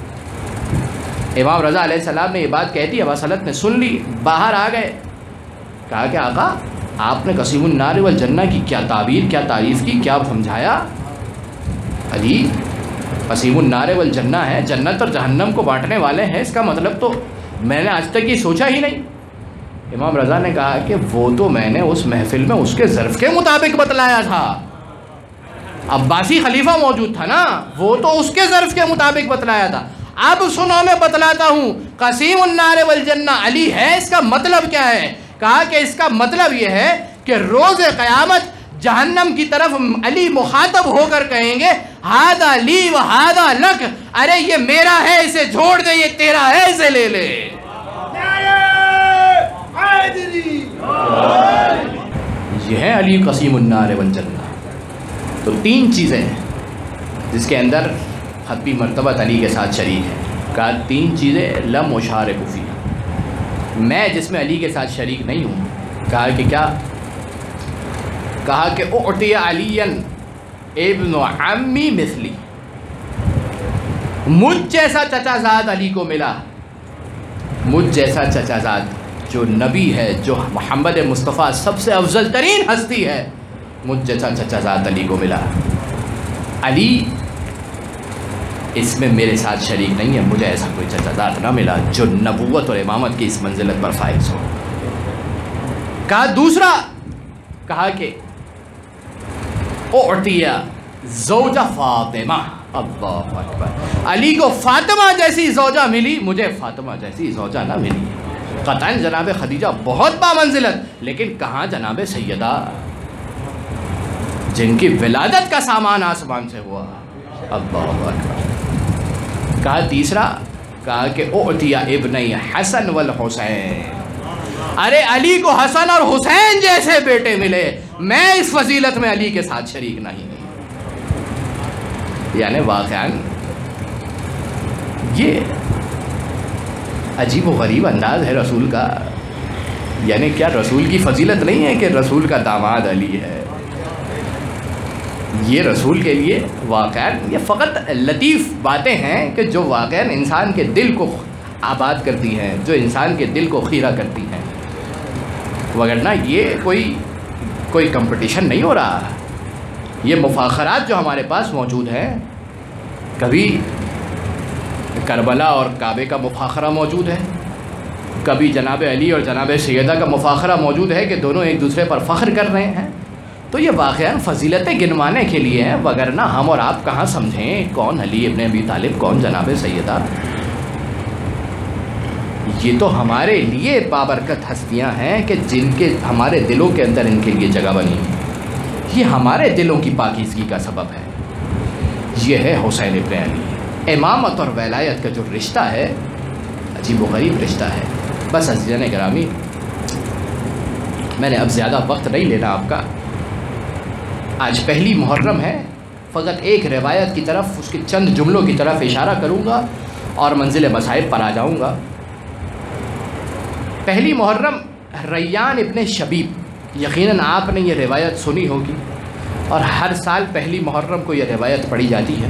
امام رضا علیہ السلام نے یہ بات کہہ دی، ابا سلط نے سن لی، باہر آ گئے. کہا کہ آقا آپ نے قسیم النار والجنہ کی کیا تعبیر، کیا تعریف کی، کیا سمجھایا. علی قسیم النار والجنہ ہے، جنت اور جہنم کو بانٹنے والے ہیں، اس کا مطلب تو میں نے آج تک یہ سوچا ہی نہیں. امام رضا نے کہا کہ وہ تو میں نے اس محفل میں اس کے ظرف کے مطابق بتلایا تھا، عباسی خلیفہ موجود تھا نا، وہ تو اس کے ظرف کے مطابق بتلایا تھا. اب سنو میں بتلاتا ہوں قسیم النار والجنہ علی ہے، اس کا مطلب کیا ہے. کہا کہ اس کا مطلب یہ ہے کہ روز قیامت جہنم کی طرف علی مخاطب ہو کر کہیں گے ہادہ لی و ہادہ لک، ارے یہ میرا ہے اسے چھوڑ دے، یہ تیرا ہے اسے لے لے. یہ ہے علی قسیم النار والجنہ. تو تین چیزیں ہیں جس کے اندر حتمی مرتبہ علی کے ساتھ شریک ہے. کہا تین چیزیں لم اشارک فیہا، میں جس میں علی کے ساتھ شریک نہیں ہوں. کہا کہ کیا، کہا کہ اعطی علی ابن عمی مثلی، مجھ جیسا چچا زاد علی کو ملا، مجھ جیسا چچا زاد جو نبی ہے، جو محمد مصطفیٰ سب سے افضل ترین ہستی ہے، مجھ جیسا چچا زاد علی کو ملا. علی اس میں میرے ساتھ شریک نہیں ہے، مجھے ایسا کوئی چچا زاد نہ ملا جو نبوت اور امامت کی اس منزلت پر فائز ہو. کہا دوسرا، کہا کہ اعطیہ زوجہ فاطمہ، اللہ اکبر، علی کو فاطمہ جیسی زوجہ ملی، مجھے فاطمہ جیسی زوجہ نہ ملی. قطعاً جناب خدیجہ بہت بامنزلت، لیکن کہاں جناب سیدہ جن کی ولادت کا سامان آسمان سے ہوا. اللہ اکبر. کہا تیسرا، کہا کہ اعطیہ ابنی حسن والحسین، ارے علی کو حسن اور حسین جیسے بیٹے ملے، میں اس فضیلت میں علی کے ساتھ شریک نہیں. یعنی واقعاً یہ عجیب و غریب انداز ہے رسول کا. یعنی کیا رسول کی فضیلت نہیں ہے کہ رسول کا داماد علی ہے؟ یہ رسول کے لیے واقعاً یہ فقط لطیف باتیں ہیں کہ جو واقعاً انسان کے دل کو آباد کرتی ہیں، جو انسان کے دل کو خیرہ کرتی ہیں. وگرنہ یہ کوئی کوئی کمپٹیشن نہیں ہو رہا. یہ مفاخرات جو ہمارے پاس موجود ہیں، کبھی کربلا اور کعبے کا مفاخرہ موجود ہے، کبھی جناب علی اور جناب سیدہ کا مفاخرہ موجود ہے کہ دونوں ایک دوسرے پر فخر کر رہے ہیں. تو یہ واقعاً فضیلتیں گنوانے کے لیے ہیں، وگرنہ ہم اور آپ کہاں سمجھیں کون علی ابن ابی طالب، کون جناب سیدہ. یہ تو ہمارے لیے بابرکت ہستیاں ہیں کہ جن کے ہمارے دلوں کے اندر ان کے لیے جگہ بنی. یہ ہمارے دلوں کی پاکیزگی کا سبب ہے. یہ ہے حسین ابن علی. امامت اور ولایت کا جو رشتہ ہے عجیب و غریب رشتہ ہے. بس عزیزان گرامی، میں نے اب زیادہ وقت نہیں لینا آپ کا. آج پہلی محرم ہے، فقط ایک روایت کی طرف، اس کے چند جملوں کی طرف اشارہ کروں گا اور منزل مصائب پر آ جاؤں گا. پہلی محرم ریان ابن شبیب، یقیناً آپ نے یہ روایت سنی ہوگی اور ہر سال پہلی محرم کو یہ روایت پڑھی جاتی ہے۔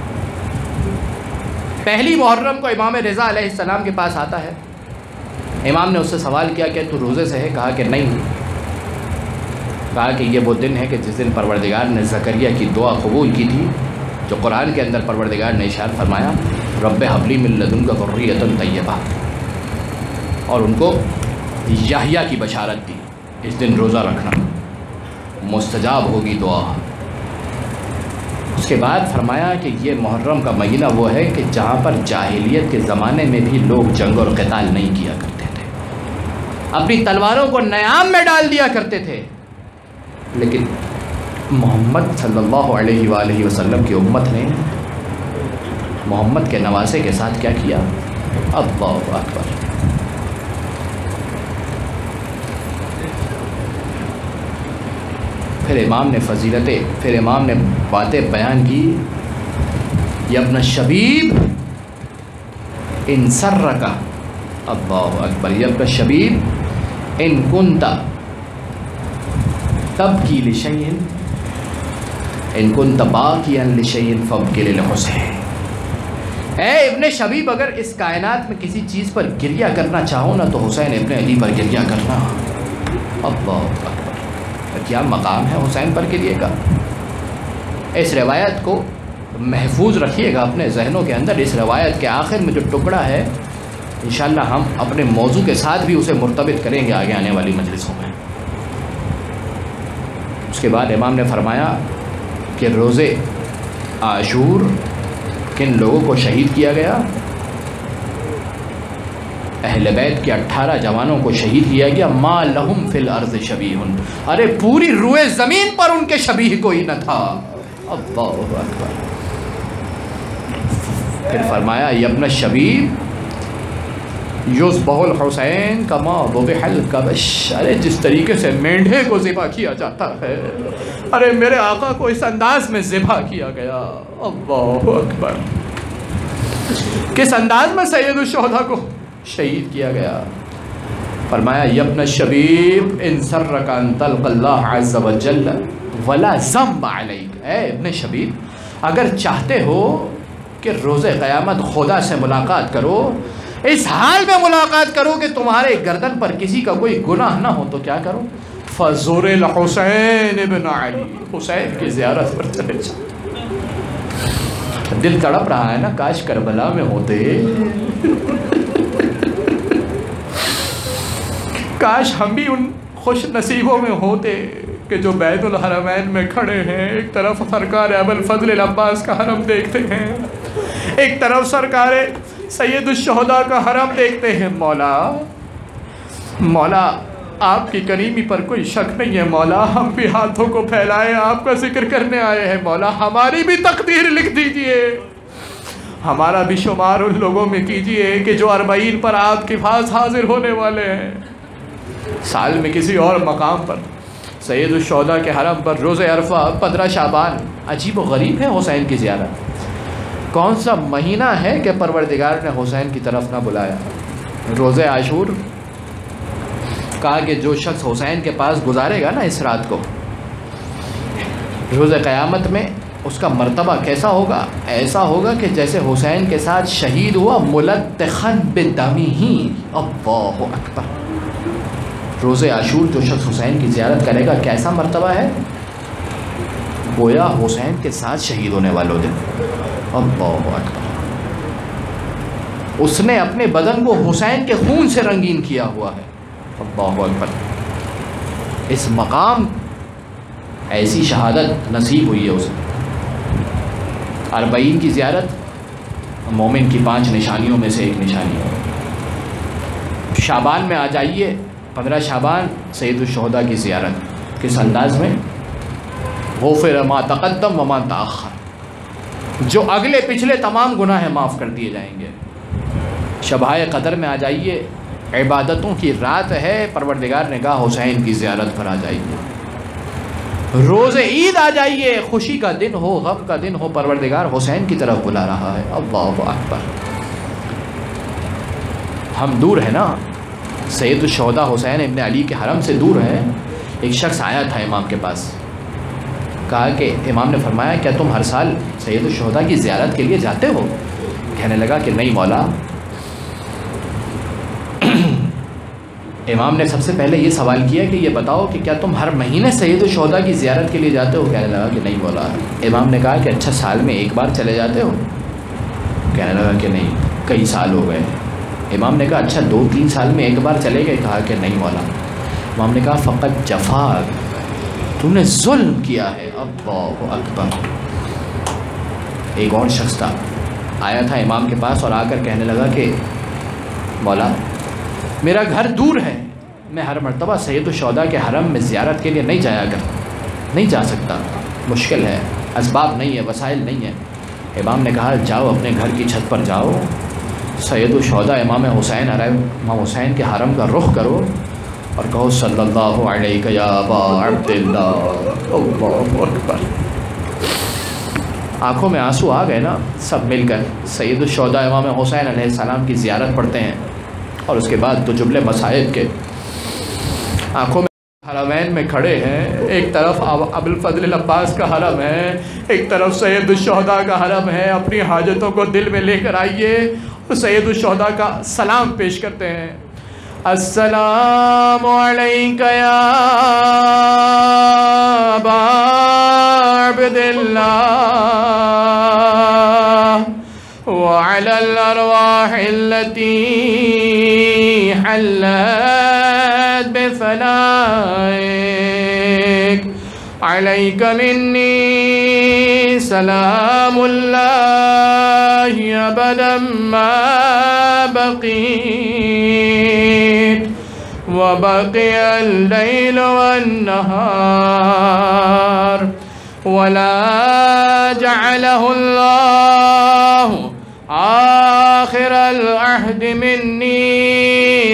پہلی محرم کو امام رضا علیہ السلام کے پاس آتا ہے، امام نے اس سے سوال کیا کہ تو روزے سے ہے؟ کہا کہ نہیں۔ کہا کہ یہ وہ دن ہے کہ جس دن پروردگار نے زکریا کی دعا قبول کی تھی، جو قرآن کے اندر پروردگار نے ارشاد فرمایا رب حبلی من لدنک ذریۃ طیبہ، اور ان کو یحییٰ کی بشارت دی، اس دن روزہ رکھنا مستجاب ہوگی دعا۔ اس کے بعد فرمایا کہ یہ محرم کا مہینہ وہ ہے کہ جہاں پر جاہلیت کے زمانے میں بھی لوگ جنگ اور قتال نہیں کیا کرتے تھے، اپنی تلواروں کو نیام میں ڈال دیا کرتے تھے، لیکن محمد صلی اللہ علیہ وآلہ وسلم کی امت نے محمد کے نواسے کے ساتھ کیا کیا؟ اللہ اکبر۔ پھر امام نے فضیلتیں، پھر امام نے باتیں بیان کی، یا ابن شبیب ان سرک، اللہ اکبر، یا ابن شبیب ان کنت تبکی لشیء ان کنت باکیا لشیء فابکی للحسین۔ اے ابن شبیب، اگر اس کائنات میں کسی چیز پر گریہ کرنا چاہو نا تو حسین ابن علی پر گریہ کرنا۔ اللہ اکبر، کیا مقام ہے حسین پر گریے کا۔ اس روایت کو محفوظ رکھیے گا اپنے ذہنوں کے اندر۔ اس روایت کے آخر میں جو ٹکڑا ہے انشاءاللہ ہم اپنے موضوع کے ساتھ بھی اسے مرتبط کریں گے آگے آنے والی مجلسوں میں۔ اس کے بعد امام نے فرمایا کہ روزے عاشور کن لوگوں کو شہید کیا گیا؟ اہل بیت کے اٹھارہ جوانوں کو شہید کیا گیا۔ ما لہم فی الارض شبیہ، ارے پوری روئے زمین پر ان کے شبیہ کوئی نہ تھا۔ اللہ اکبر۔ پھر فرمایا یبن شبیب یذبح الحسین کما ذبح الکبش، ارے جس طریقے سے مینڈھے کو ذبح کیا جاتا ہے، ارے میرے آقا کو اس انداز میں ذبح کیا گیا۔ اللہ اکبر۔ کس انداز میں سید الشہداء کو شہید کیا گیا؟ فرمایا یبن شبیب ان سرک ان تلقى اللہ عز وجل ولا ذنب علیک، اے ابن شبیب اگر چاہتے ہو کہ روز قیامت خدا سے ملاقات کرو، اس حال میں ملاقات کرو کہ تمہارے گردن پر کسی کا کوئی گناہ نہ ہو، تو کیا کرو؟ فزور الحسین ابن علی، حسین کی زیارت پر چلے جاؤ۔ دل تڑپ رہا ہے نا، کاش کربلا میں ہوتے، کاش ہم بھی ان خوش نصیبوں میں ہوتے کہ جو بیت الحرمین میں کھڑے ہیں، ایک طرف سرکار ابوالفضل العباس کا حرم دیکھتے ہیں، ایک طرف سرکار سید الشہداء کا حرم دیکھتے ہیں۔ مولا مولا آپ کی کریمی پر کوئی شک نہیں ہے مولا، ہم بھی ہاتھوں کو پھیلائے آپ کا ذکر کرنے آئے ہیں مولا، ہماری بھی تقدیر لکھ دیجئے، ہمارا بھی شمار ان لوگوں میں کیجئے کہ جو اربعین پر آپ کے پاس حاضر ہونے والے ہیں۔ سال میں کسی اور مقام پر سید الشہداء کے حرم پر روز عرفہ پندرہ شعبان، عجیب و غریب ہے حسین کی زیارت۔ کون سا مہینہ ہے کہ پروردگار نے حسین کی طرف نہ بلایا؟ روز عاشور، کہا کہ جو شخص حسین کے پاس گزارے گا نا اس رات کو، روز قیامت میں اس کا مرتبہ کیسا ہوگا؟ ایسا ہوگا کہ جیسے حسین کے ساتھ شہید ہوا ملتخن بدمہ۔ اللہ اکبر۔ روز عاشور جو شخص حسین کی زیارت کرے گا کیسا مرتبہ ہے؟ گویا حسین کے ساتھ شہید ہونے والوں دن۔ اللہ اکبر۔ اس نے اپنے بدن کو حسین کے خون سے رنگین کیا ہوا ہے۔ اللہ اکبر۔ اس مقام ایسی شہادت نصیب ہوئی ہے اسے۔ اربعین کی زیارت مومن کی پانچ نشانیوں میں سے ایک نشانی ہے۔ شعبان میں آ جائیے، پندرہ شعبان سید الشہداء کی زیارت کس انداز میں؟ غفر ما تقدم وما تاخر، جو اگلے پچھلے تمام گناہ معاف کر دیے جائیں گے۔ شبائے قدر میں آ جائیے، عبادتوں کی رات ہے، پروردگار نے کہا حسین کی زیارت پر آ جائیے۔ روز عید آ جائیے، خوشی کا دن ہو غم کا دن ہو، پروردگار حسین کی طرف بلا رہا ہے۔ اللہ اکبر۔ ہم دور ہیں نا، سید الشہداء حسین ابن علی کے حرم سے دور ہے. ایک شخص آیا تھا امام کے پاس, کہا کہ امام نے فرمایا کیا تم ہر سال سید الشہداء کی زیارت کے لیے جاتے ہو؟ کہنے لگا کہ نہیں مولا. امام نے سب سے پہلے یہ سوال کیا کہ یہ بتاؤ کہ کیا تم ہر مہینے سید الشہداء کی زیارت کے لیے جاتے ہو؟ کہنے لگا کہ نہیں مولا. امام نے کہا کہ اچھا سال میں ایک بار چلے جاتے ہو؟ کہنے لگا کہ نہیں کئی سال ہو گئے. امام نے کہا اچھا دو تین سال میں ایک بار چلے گئے؟ کہا کہ نہیں مولا. امام نے کہا فقط جفا, تم نے ظلم کیا ہے. اللہ اکبر. ایک اور شخص تھا, آیا تھا امام کے پاس اور آ کر کہنے لگا کہ مولا میرا گھر دور ہے, میں ہر مرتبہ سید الشہداء کے حرم میں زیارت کے لیے نہیں جایا کر نہیں جا سکتا, مشکل ہے, اسباب نہیں ہے, وسائل نہیں ہے. امام نے کہا جاؤ اپنے گھر کی چھت پر جاؤ, سید الشہداء امام حسین امام حسین کے حرم کا رخ کرو اور کہو صلی اللہ علیہ یا ابا عبداللہ. اللہ اکبر. آنکھوں میں آنسو آ گئے نا. سب مل کر سید الشہداء امام حسین علیہ السلام کی زیارت پڑھتے ہیں اور اس کے بعد تو جملے مصائب کے آنکھوں میں حرمین میں کھڑے ہیں. ایک طرف ابو الفضل عباس کا حرم ہے, ایک طرف سید الشہداء کا حرم ہے. اپنی حاجتوں کو دل میں لے کر آئیے اور سید الشہداء کا سلام پیش کرتے ہیں. السلام علیک یا ابا عبداللہ وعلی الارواح التي حلت بفنائك عليك مني سلام الله أبدا ما بقيت وبقي الليل والنهار ولا جعله الله آخر العهد مني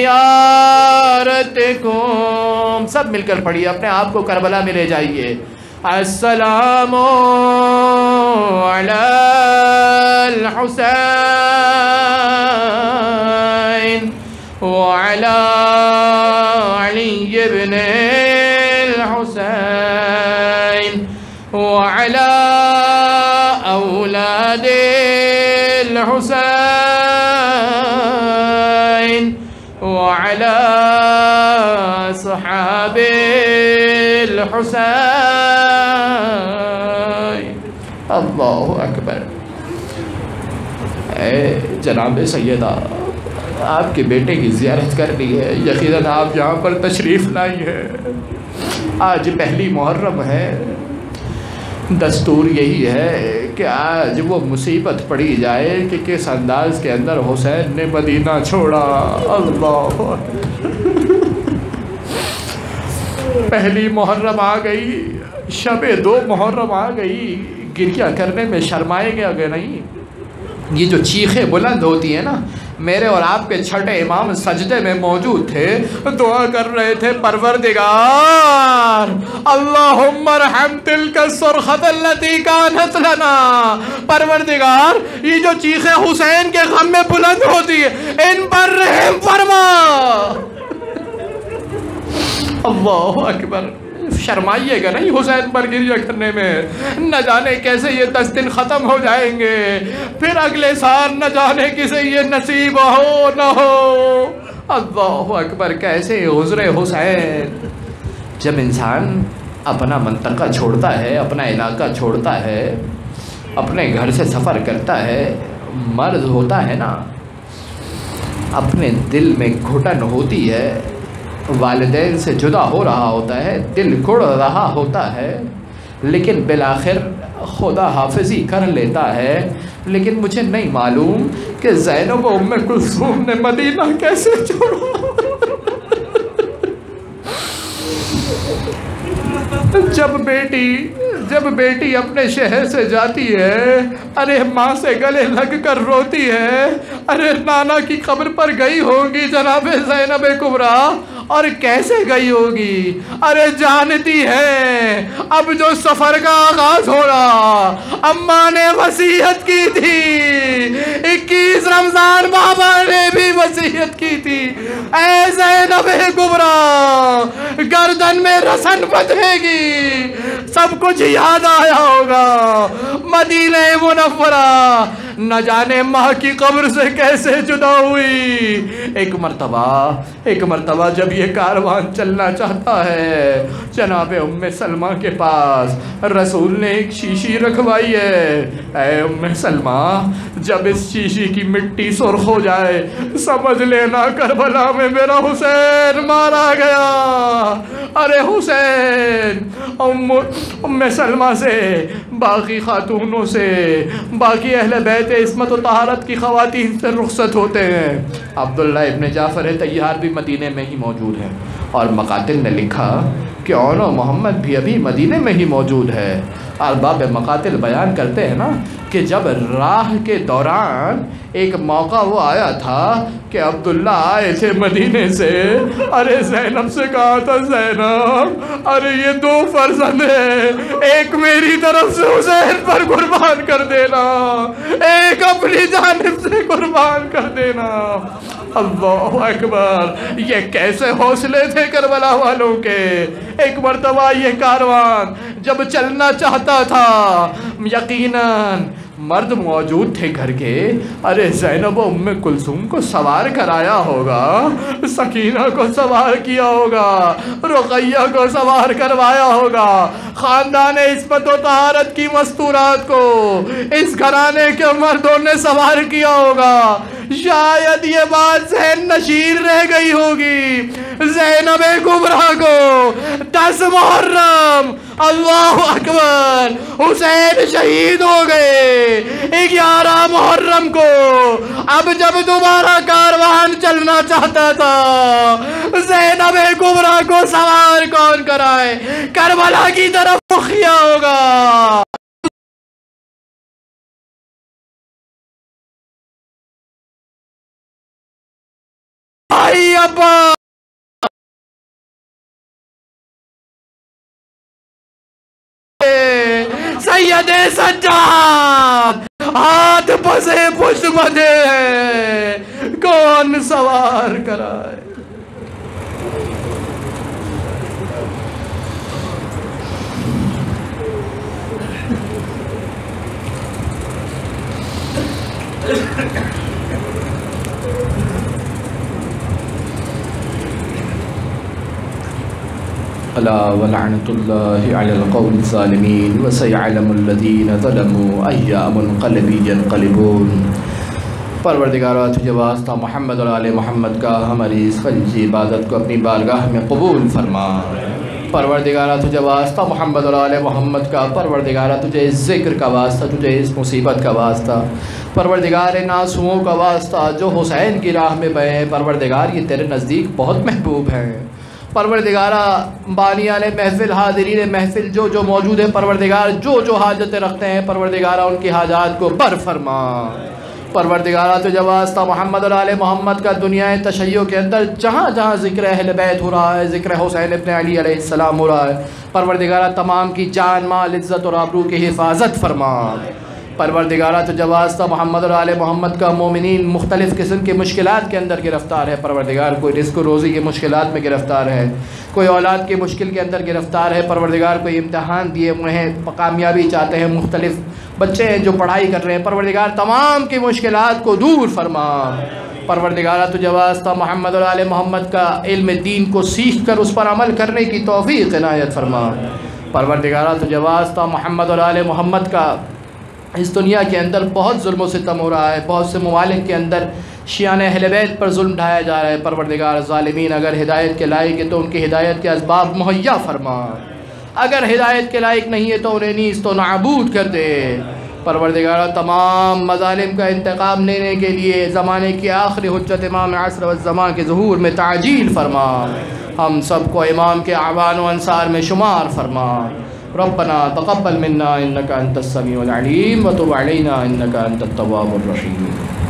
لزیارتکم. سب مل کر پڑھیے, اپنے آپ کو کربلا میں لے جائیے. السلام علی الحسین وعلی علی ابن الحسین وعلی اولاد الحسین وعلى صحاب الحسین. اللہ اکبر. اے جناب سیدہ, آپ کے بیٹے کی زیارت کرنی ہے. یقیناً آپ یہاں پر تشریف لائی ہے. آج پہلی محرم ہے. دستور یہی ہے کہ آج وہ مصیبت پڑی جائے کہ کس انداز کے اندر حسین نے مدینہ چھوڑا. اللہ پہلی محرم آ گئی, شب دو محرم آ گئی. گریہ کرنے میں شرمائے گیا کہ نہیں؟ یہ جو چیخیں بلند ہوتی ہیں نا, میرے اور آپ کے چھٹے امام سجدے میں موجود تھے, دعا کر رہے تھے پروردگار اللہم ارحم تلک الصرخۃ التی کانت لنا. پروردگار یہ جو چیخیں حسین کے غم میں بلند ہوتی ہے ان پر رحم فرما. اللہ اکبر. شرمائیے گا نہیں حسین پر گریہ کرنے میں. نہ جانے کیسے یہ دس دن ختم ہو جائیں گے, پھر اگلے سال نہ جانے کسے یہ نصیب ہو نہ ہو. اللہ اکبر. کیسے عذر حسین. جب انسان اپنا منطقہ چھوڑتا ہے, اپنا علاقہ چھوڑتا ہے, اپنے گھر سے سفر کرتا ہے, مرض ہوتا ہے نا, اپنے دل میں گھٹن ہوتی ہے, والدین سے جدا ہو رہا ہوتا ہے, دل گڑ رہا ہوتا ہے, لیکن بالآخر خدا حافظی کر لیتا ہے. لیکن مجھے نہیں معلوم کہ زینب و ام کلثوم نے مدینہ کیسے چھوڑا. جب بیٹی جب بیٹی اپنے شہر سے جاتی ہے, ارے ماں سے گلے لگ کر روتی ہے, ارے نانا کی قبر پر گئی ہوگی جناب زینب کبریٰ, اور کیسے گئی ہوگی. ارے جانتی ہے اب جو سفر کا آغاز ہو رہا, اماں نے وصیت کی تھی, اکیس رمضان بابا نے بھی وصیت کی تھی, اے زینب کبریٰ گردن میں رسن بدھے گی، سب کچھ یاد آیا ہوگا مدینہ منورہ نہ جانے ماں کی قبر سے کیسے جدا ہوئی۔ ایک مرتبہ ایک مرتبہ جب یہ کاروان چلنا چاہتا ہے جناب ام سلمہ کے پاس رسول نے ایک شیشی رکھوائی ہے، اے ام سلمہ جب اس شیشی کی مٹی سرخ ہو جائے سمجھ لینا کربلا میں میرا حسین مارا گیا۔ ارے حسین ام ام سلمہ سے، باقی خاتونوں سے، باقی اہل بیت عصمت و طہارت کی خواتین سے رخصت ہوتے ہیں۔ عبداللہ ابن جعفر طیار بھی مدینے میں ہی موجود ہے، اور مقاتل نے لکھا کہ اونو محمد بھی ابھی مدینے میں ہی موجود ہے۔ ارباب مقاتل بیان کرتے ہیں نا کہ جب راہ کے دوران ایک موقع وہ آیا تھا کہ عبداللہ آئے تھے مدینے سے، ارے زینب سے کہا تھا زینب ارے یہ دو فرزند ہیں، ایک میری طرف سے حسین پر قربان کر دینا، ایک اپنی جانب سے قربان کر دینا۔ اللہ اکبر، یہ کیسے حوصلے تھے کربلا والوں کے۔ ایک مرتبہ یہ کاروان جب چلنا چاہتا تھا یقیناً مرد موجود تھے گھر کے، ارے زینب و ام کلثوم کو سوار کرایا ہوگا، سکینہ کو سوار کیا ہوگا، رقیہ کو سوار کروایا ہوگا، خاندان عصمت و طہارت کی مستورات کو اس گھرانے کے مردوں نے سوار کیا ہوگا۔ شاید یہ بات ذہن نشین رہ گئی ہوگی، زینب کبریٰ کو دس محرم اللہ اکبر حسین شہید ہو گئے، گیارہ محرم کو اب جب دوبارہ کاروان چلنا چاہتا تھا زینب کبریٰ کو سوار کون کرائے؟ کربلا کی طرف مخیا ہوگا۔ آئی ابا سید سجاد ہاتھ پسے پشت مدے ہیں، کون سوار کرائے؟ الا ولعنت اللہ علی القوم الظالمین وسیعلم الذین ظلموا ای منقلب ینقلبون۔ پروردگارہ تجھے واسطہ محمد اور آل محمد کا ہماری اس خلیجی عبادت کو اپنی بارگاہ میں قبول فرما۔ پروردگارہ تجھے واسطہ محمد اور آل محمد کا، پروردگارہ تجھے اس ذکر کا واسطہ، تجھے اس مصیبت کا واسطہ، پروردگار ناسوؤں کا واسطہ جو حسین کی راہ میں بہے، پروردگار یہ تیرے نزدیک بہت محبوب ہیں۔ پروردگارہ بانیان محفل، حاضرین محفل جو جو موجود ہیں، پروردگار جو جو حاجتیں رکھتے ہیں پروردگارہ ان کی حاجات کو بر فرما۔ پروردگارہ تجھے واسطہ محمد اور آل محمد کا دنیا تشیع کے اندر جہاں جہاں ذکر اہل بیت ہو رہا ہے، ذکر حسین ابن علی علیہ السلام ہو رہا ہے، پروردگارہ تمام کی جان مال عزت اور آبرو کی حفاظت فرما۔ پروردگارہ تجھے واسطہ محمد اور آل محمد کا مومنین مختلف قسم کی مشکلات کے اندر گرفتار ہے، پروردگار کوئی رزق و روزی کی مشکلات میں گرفتار ہے، کوئی اولاد کی مشکل کے اندر گرفتار ہے، پروردگار کوئی امتحان دیے ہوئے ہیں کامیابی چاہتے ہیں، مختلف بچے ہیں جو پڑھائی کر رہے ہیں، پروردگار تمام کی مشکلات کو دور فرما۔ پروردگارہ تجھے واسطہ محمد اور آل محمد کا علم دین کو سیکھ کر اس پر عمل کرنے کی توفیق عنایت فرما۔ پروردگارہ تجھے واسطہ محمد اور آل محمد کا اس دنیا کے اندر بہت ظلم و ستم ہو رہا ہے، بہت سے ممالک کے اندر شیعان اہل بیت پر ظلم ڈھایا جا رہا ہے، پروردگار ظالمین اگر ہدایت کے لائق ہے تو ان کی ہدایت کے اسباب مہیا فرما، اگر ہدایت کے لائق نہیں ہے تو انہیں نیست و نابود کر دے۔ پروردگار تمام مظالم کا انتقام لینے کے لیے زمانے کی آخری حجت امام عصر والزمان کے ظہور میں تعجیل فرما، ہم سب کو امام کے اعوان و انصار میں شمار فرما۔ ربنا تقبل منا انك انت السميع العليم وتب علينا انك انت التواب الرحيم۔